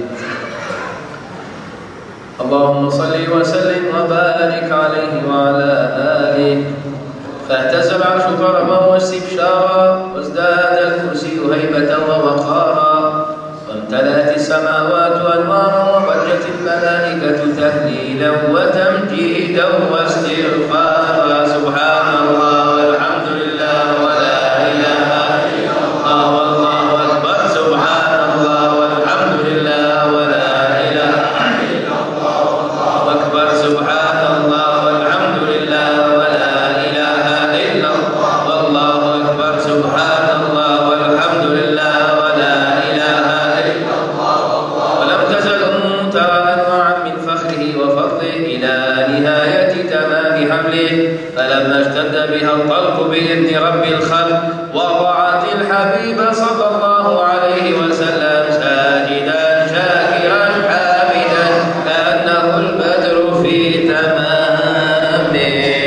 اللهم صل وسلم وبارك عليه وعلى آله. فاهتز العرش طربا واستبشارا وازداد الكرسي هيبة ووقارا وامتلأت السماوات أنوارا وضجت الملائكة تهليلا وتمجيدا واستغفارا سبحان الله والحمد لله ولا إله إلا الله والله أكبر سبحان الله والحمد لله ولا إله إلا الله والله أكبر سبحان الله والحمد لله ولا إله إلا الله والله أكبر سبحان الله والحمد لله ولا إله إلا الله ولم تزل ترى أنواعا من فخره وفضله إلى نهاية تمام حمله فلما اشتد بها الطلق بإذن رب الخلق وضعت الحبيب صلى الله عليه وسلم ساجدا شاكرا حامدا كأنه البدر في تمامه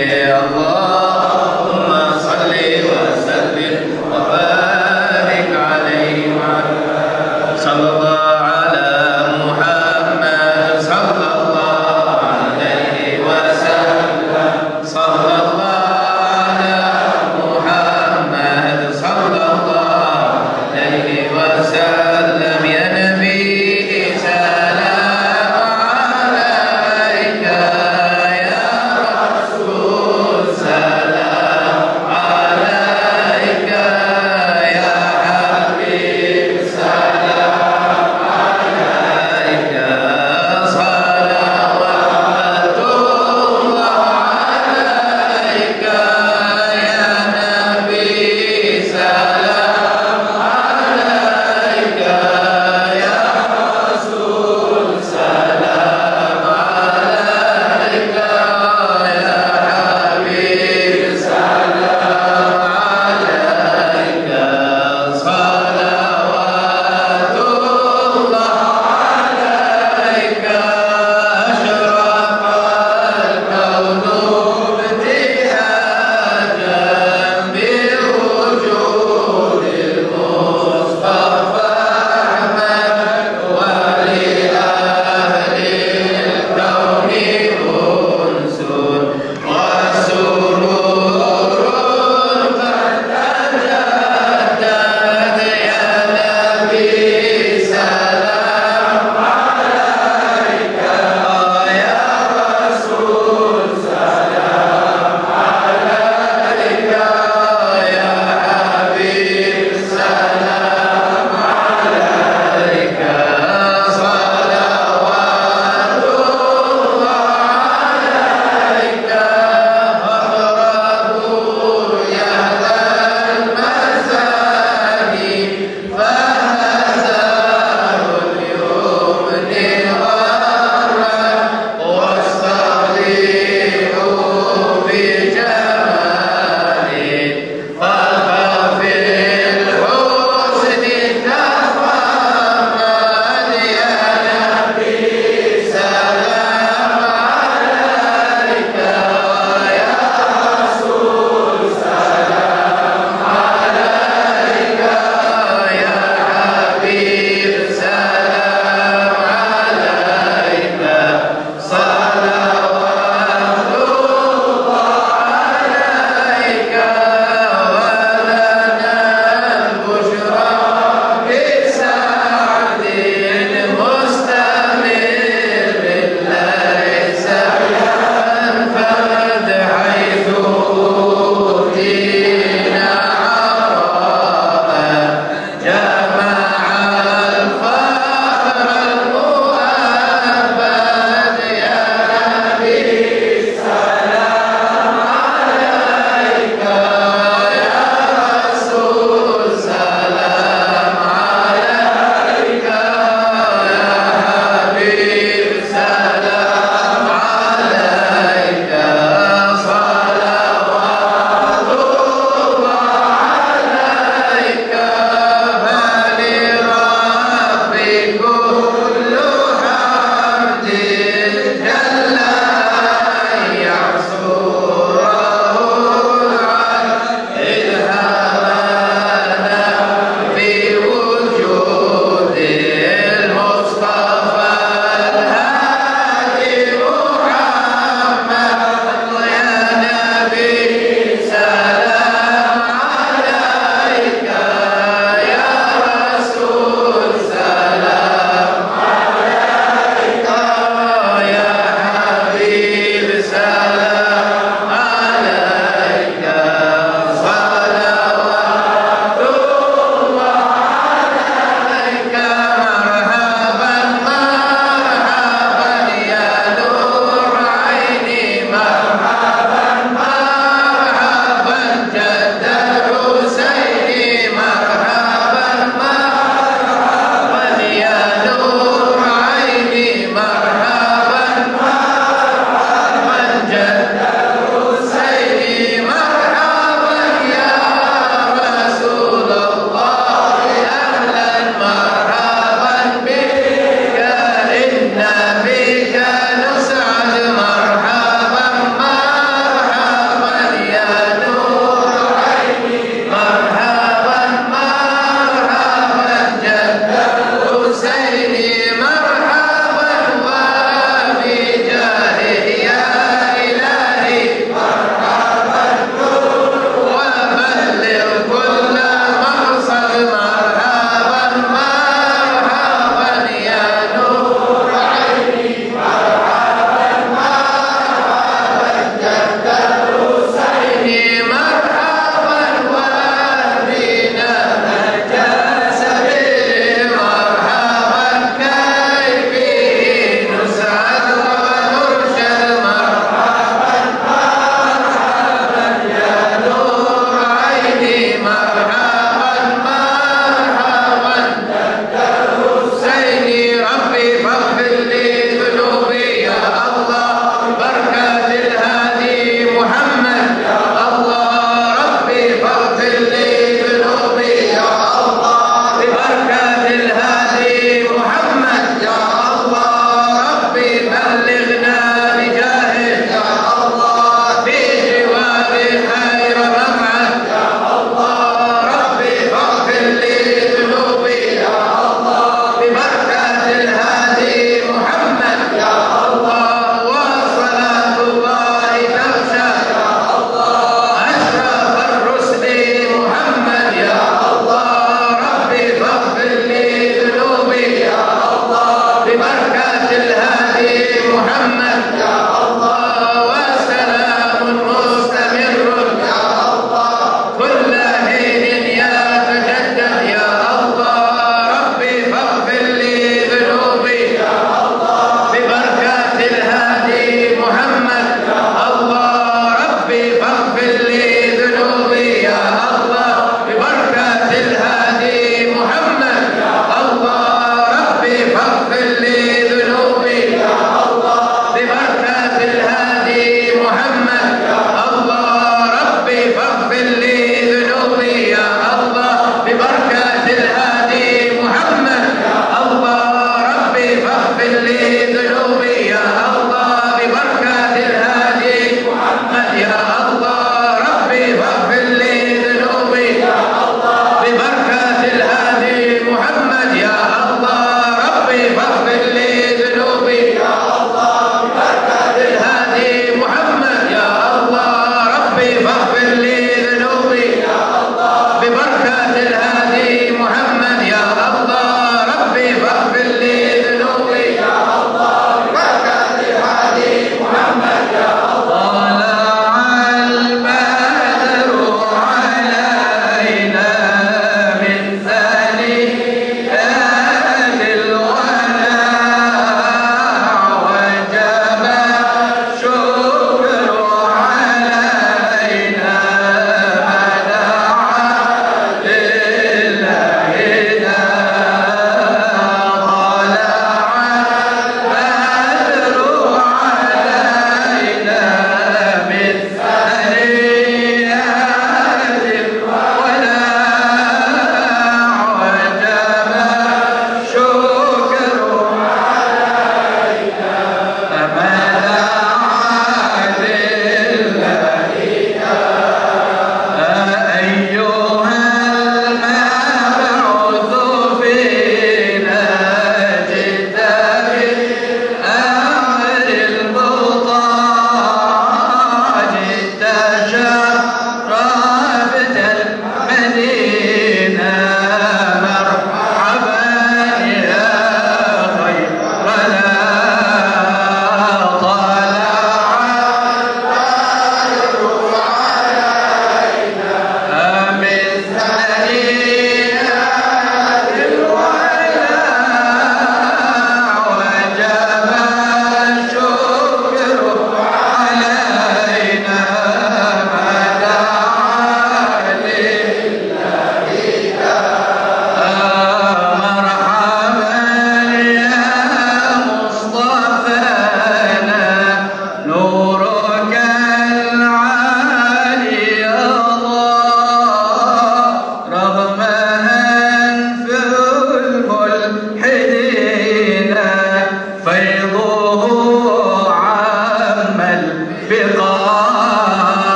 اللهم صل وسلم وبارك عليه وعلى صلى الله على محمد صلى الله عليه وسلم صلى الله على محمد صلى الله عليه وسلم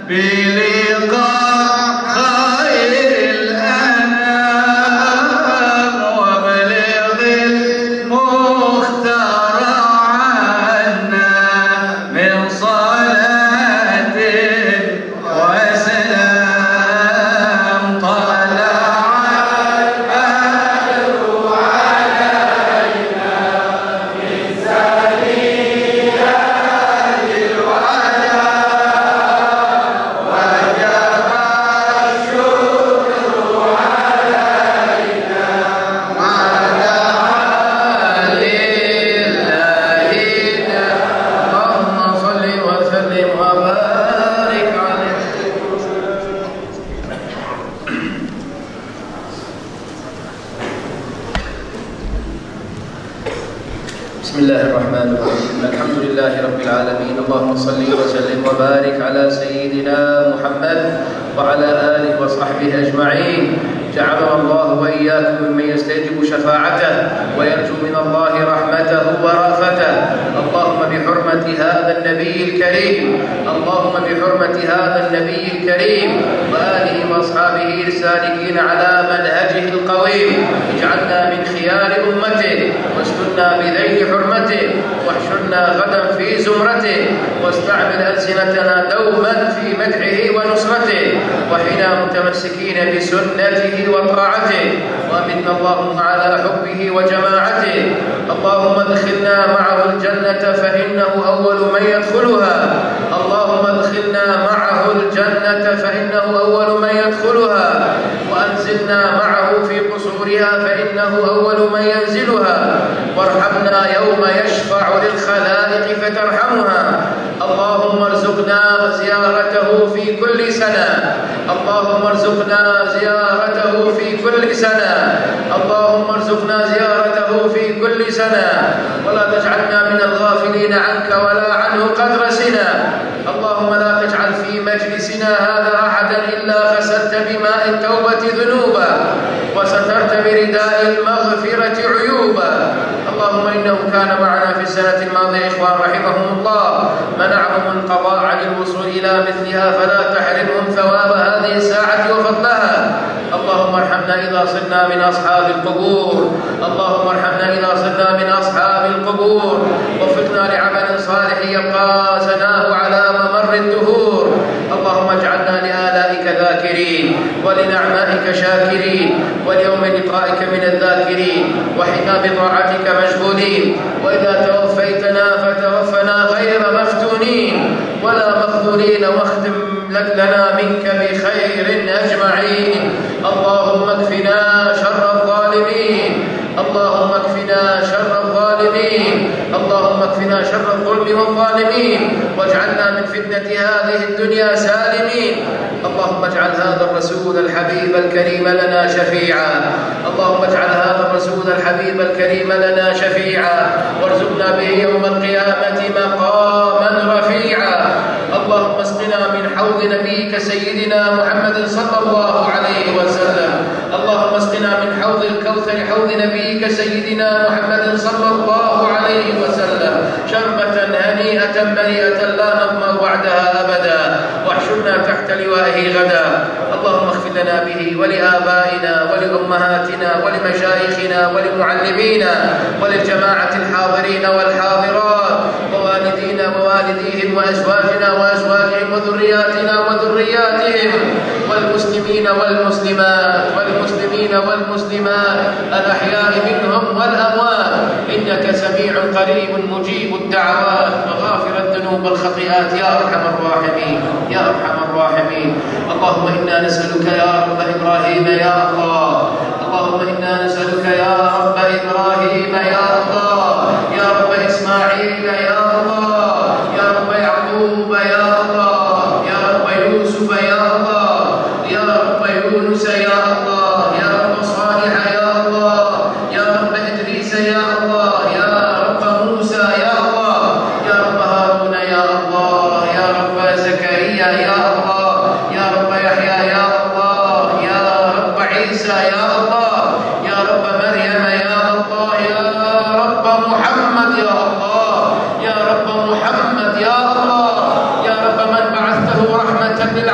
بسم الله الرحمن الرحيم. الحمد لله رب العالمين. اللهم صل وسلم وبارك على سيدنا محمد وعلى آله وصحبه أجمعين. جعلنا الله وإياكم ممن يستجيب شفاعته ويرجو من الله رحمته ورأفته. اللهم بحرمة هذا النبي الكريم، اللهم بحرمة هذا النبي الكريم وآله وأصحابه السالكين على منهجه القويم، اجعلنا من خيار أمته واسكننا بذيل حرمته واحشرنا غدا في زمرته، واستعمل ألسنتنا دوما في مدحه ونصرته، وحنا متمسكين بسنته وطاعته، وأمتنا اللهم على حبه وجماعته. اللهم ادخلنا معه الجنة فإنه أول من يدخلها، اللهم ادخلنا معه الجنة فإنه أول من يدخلها، وأنزلنا معه في قصورها فإنه أول من ينزلها، وارحمنا يوم يشفع للخلائق فترحمها. اللهم ارزقنا زيارته في كل سنة، اللهم ارزقنا زيارته في كل سنة، اللهم ارزقنا زيارته في كل سنة، ولا تجعلنا من الغافلين عنك ولا عنه قدر سنة. اللهم لا تجعل في مجلسنا هذا أحدا إلا غسلت بماء التوبة ذنوبا وسترت برداء المغفرة عيوبا. اللهم إنه كان معنا في السنة الماضية إخوان رحمهم الله منعهم القضاء عن الوصول إلى مثلها، فلا تحرمهم ثواب هذه الساعة وفضلها. اللهم ارحمنا إذا صرنا من أصحاب القبور، اللهم ارحمنا إذا صرنا من أصحاب القبور، وفقنا لعمل صالح يبقى سناه على ممر الدهور. اللهم اجعلنا لآلائك ذاكرين ولنعمائك شاكرين، واليوم لقائك من الذاكرين، وحنا بطاعتك مشغولين، وإذا توفيتنا فتوفنا غير مفتونين ولا مخذولين، واختم لنا منك بخير أجمعين. اللهم اكفنا شر الظالمين، اللهم اكفنا شر الظالمين، اللهم اكفنا شر الظلم والظالمين، واجعلنا من فتنة هذه الدنيا سالمين. اللهم اجعل هذا الرسول الحبيب الكريم لنا شفيعا، اللهم اجعل هذا الرسول الحبيب الكريم لنا شفيعا، وارزقنا به يوم القيامة مقاما رفيعا. اللهم اسقنا من حوض نبيك سيدنا محمد صلى الله عليه وسلم، اللهم اسقنا من حوض الكوثر حوض نبيك سيدنا محمد صلى الله عليه وسلم شربة هنيئة مريئة لا نظمأ بعدها أبدا، واحشرنا تحت لوائه غدا. اللهم اغفر لنا به ولآبائنا ولأمهاتنا ولمشايخنا ولمعلمينا وللجماعة الحاضرين والحاضرات، ووالدينا ووالديهم وأزواجنا وأزواجهم وذرياتنا وذرياتهم، والمسلمين والمسلمات والمسلمين والمسلمات الأحياء منهم والأموات، إنك سميع قريب مجيب الدعوات وغافر الذنوب والخطيئات يا أرحم الراحمين يا أرحم الراحمين. اللهم إنا نسألك يا رب إبراهيم يا الله، اللهم إنا نسألك يا رب إبراهيم يا الله، يا رب إسماعيل يا الله، يا رب يعقوب يا الله، يا رب يوسف يا الله، يا رب يونس يا الله، يا رب صالح يا الله، يا رب إدريس يا الله، يا رب موسى يا الله، يا رب هارون يا الله، يا رب زكريا يا الله، يا رب يحيى يا الله، يا رب عيسى يا الله، يا رب مريم يا الله، يا رب محمد يا الله، يا رب محمد يا الله، يا رب من بعثته رحمة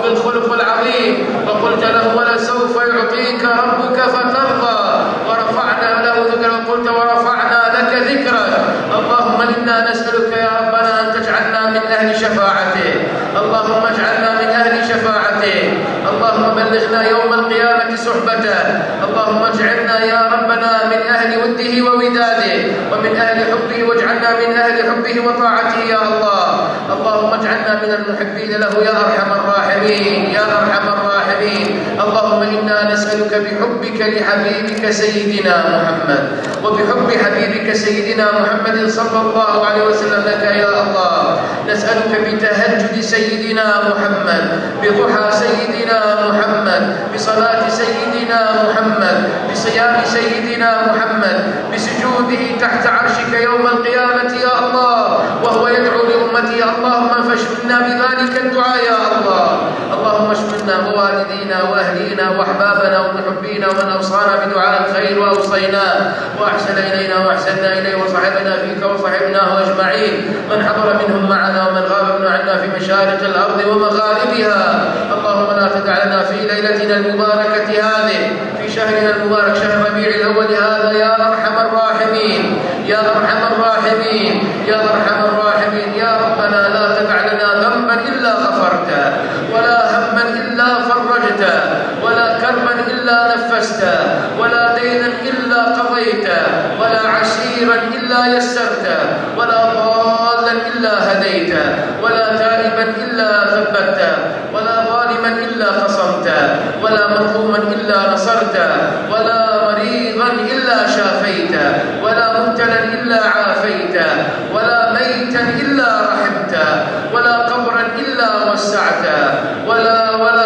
الخلق العظيم، وقلت له ولسوف يعطيك ربك فترضى، ورفعنا له ذكرا، وقلت ورفعنا لك ذكرا. اللهم إنا نسألك يا ربنا أن تجعلنا من أهل شفاعته، اللهم اجعلنا من أهل شفاعته، اللهم بلغنا يوم القيامة صحبته، اللهم اجعلنا يا ربنا من أهل وده ووداده ومن أهل حبه، واجعلنا من أهل حبه وطاعته يا الله. اللهم اجعلنا من المحبين له يا أرحم الراحمين يا أرحم الراحمين. اللهم إنا نسألك بحبك لحبيبك سيدنا محمد وبحب حبيبك سيدنا محمد صلى الله عليه وسلم لك يا الله. نسألك بتهجد سيدنا محمد، بضحى سيدنا محمد، بصلاة سيدنا محمد، بصيام سيدنا محمد، بسجوده تحت عرشك يوم القيامة يا الله، وهو يدعو لأمته. اللهم فاشملنا بذلك الدعاء يا الله. اللهم اشملنا بوالدينا وأهلينا وأحبابنا ومحبينا ومن أوصانا بدعاء الخير وأوصيناه وأحسن إلينا وأحسننا إليه وصحبنا فيك وصحبناه أجمعين، من حضر منهم معنا ومن غاب عنا في مشارق الأرض ومغاربها. اللهم لا تدع لنا في ليلتنا المباركة هذه، في شهرنا المبارك شهر ربيع الأول هذا يا أرحم الراحمين يا أرحم الراحمين يا أرحم الراحمين. يا ربنا لا تدع لنا ذنبا إلا غفرته، ولا هما إلا فرجته، ولا كربا إلا نفسته، ولا دينا إلا قضيته، ولا عسيرا إلا يسرته، ولا ضالا إلا هديته، ولا تائبا إلا ثبته، ولا ظالما إلا قصمته، ولا مظلوما إلا نصرته، ولا مريضا إلا شافيته، ولا مبتلا إلا عافيته، ولا ميتا إلا رحمته، ولا قبرا إلا وسعته، ولا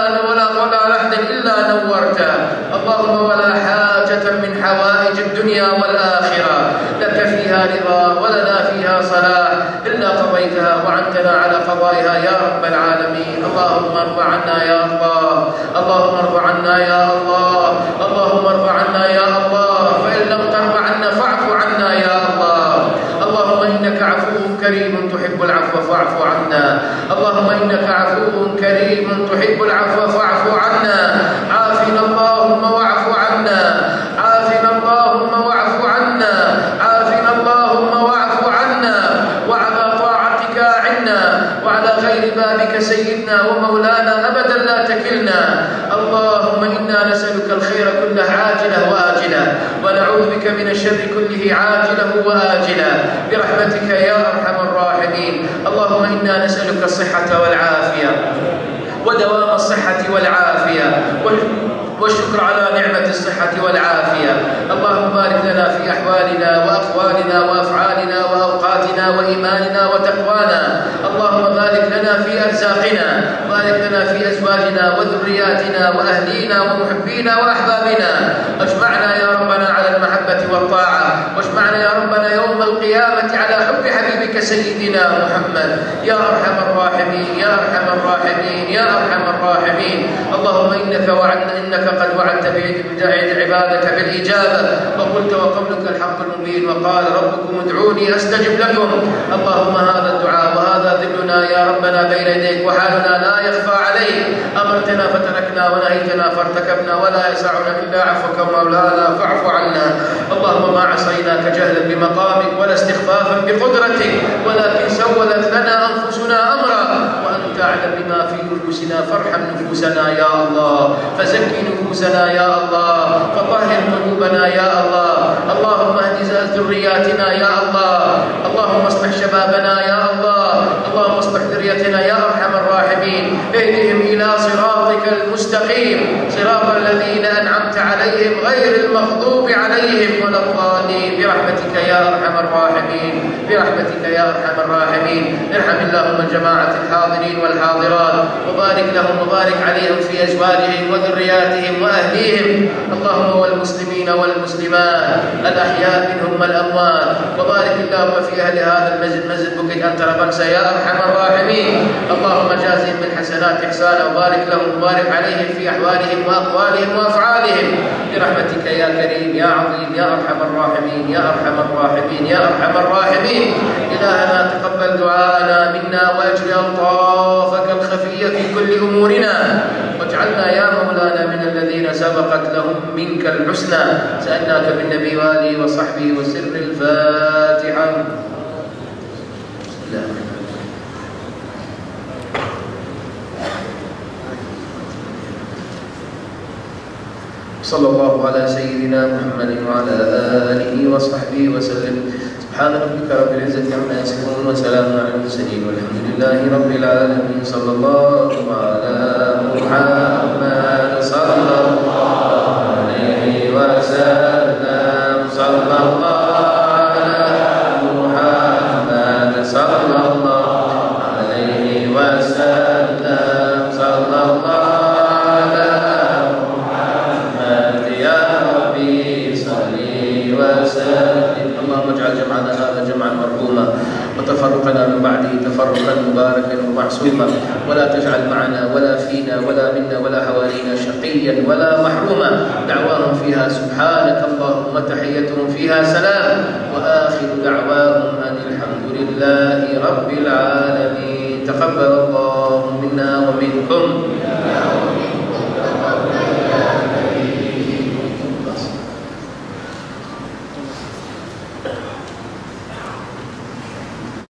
لحدا إلا نورته. اللهم ولا حاجة من حوائج الدنيا والآخرة لك فيها رضا ولنا فيها صلاح إلا قضيتها وعنتنا على قضائها يا رب العالمين. اللهم ارض عنا يا الله، اللهم ارض عنا يا الله، اللهم ارض عنا يا الله، فإن لم ترض عنا فاعف عنا يا الله. اللهم إنك عفو كريم تحب العفو فاعف عنا، اللهم إنك عفو كريم تحب العفو فاعف عنا. عافنا اللهم واعف عنا، عافنا اللهم واعف عنا، عافنا اللهم واعف عنا، وعلى طاعتك أعنا، وعلى غير بابك سيدنا ومولانا أبدا لا تكلنا. اللهم إنا نسألك الخير كله عاجله وآجله، ونعوذ بك من الشر كله عاجله وآجله برحمتك يا أرحم الراحمين. اللهم إنا نسألك الصحة والعافية ودوام الصحة والعافية والشكر على نعمة الصحة والعافية. اللهم بارك لنا في أحوالنا وأقوالنا وأفعالنا وأوقاتنا وإيماننا وتقوانا. اللهم بارك لنا في أرزاقنا، بارك لنا في أزواجنا وذرياتنا وأهلينا ومحبينا وأحبابنا. اجمعنا يا ربنا على المحبة والطاعة، واجمعنا يا ربنا يوم القيامة على حب حبيبك سيدنا محمد يا أرحم الراحمين يا أرحم الراحمين يا أرحم الراحمين. اللهم إنك قد وعدت عبادك بالإجابة، وقلت وقولك الحق المبين، وقال ربكم ادعوني أستجب لكم. اللهم هذا الدعاء وهذا ذلنا يا ربنا بين يديك، وحالنا لا يخفى عليك. أمرتنا فتركنا ونهيتنا فارتكبنا، ولا يسعنا إلا عفوك مولانا فاعف عنا. اللهم ما عصيناك جهلا بمقامك ولا استخفافا بقدرتك، ولكن سولت لنا أنفسنا أمرا، وأنت أعلم بما في نفوسنا، فارحم نفوسنا يا الله، فزكي نفوسنا يا الله، فطهر قلوبنا يا الله. اللهم اهد ذرياتنا يا الله، اللهم اصلح شبابنا يا الله، اللهم اصلح ذريتنا يا أرحم الراحمين. اهدهم إلى صراطك المستقيم، صراط الذين أنعمت عليهم غير المغضوب عليهم ولا الضالين، برحمتك يا أرحم الراحمين برحمتك يا أرحم الراحمين. ارحم اللهم الجماعة الحاضرين والحاضرات، وبارك لهم وبارك عليهم في أزواجهم وذرياتهم وأهليهم. اللهم والمسلمين والمسلمات الأحياء منهم والأموات، وبارك اللهم في أهل هذا المسجد، مسجد بكيت أنت ربنسا يا أرحم الراحمين. اللهم جازهم بالحسنات إحسانا، وبارك لهم وبارك عليهم في أحوالهم وأقوالهم وأفعالهم برحمتك يا كريم يا عظيم يا أرحم الراحمين يا أرحم الراحمين يا أرحم الراحمين. إلهنا تقبل دعاءنا منا، وأجر ألطافك الخفية الولي في كل أمورنا، واجعلنا يا مولانا من الذين سبقت لهم منك الحسنى. سألناك بالنبي وآله وصحبه وسر الفاتحة. بسم الله. صلى الله على سيدنا محمد وعلى آله وصحبه وسلم. سبحان ربك رب العزة عما يصفون وسلام على المرسلين والحمد لله رب العالمين. صلى الله على محمد صلى الله عليه وسلم. صلى الله على محمد صلى الله عليه وسلم. صلى الله اللهم اجعل جمعنا هذا جمعا مرحوما وتفرقنا من بعده تفرقا مباركا ومعصوما، ولا تجعل معنا ولا فينا ولا منا ولا حوالينا شقيا ولا محروما. دعواهم فيها سبحانك اللهم، تحيتهم فيها سلام، وآخر دعواهم أن الحمد لله رب العالمين. تقبل الله منا ومنكم.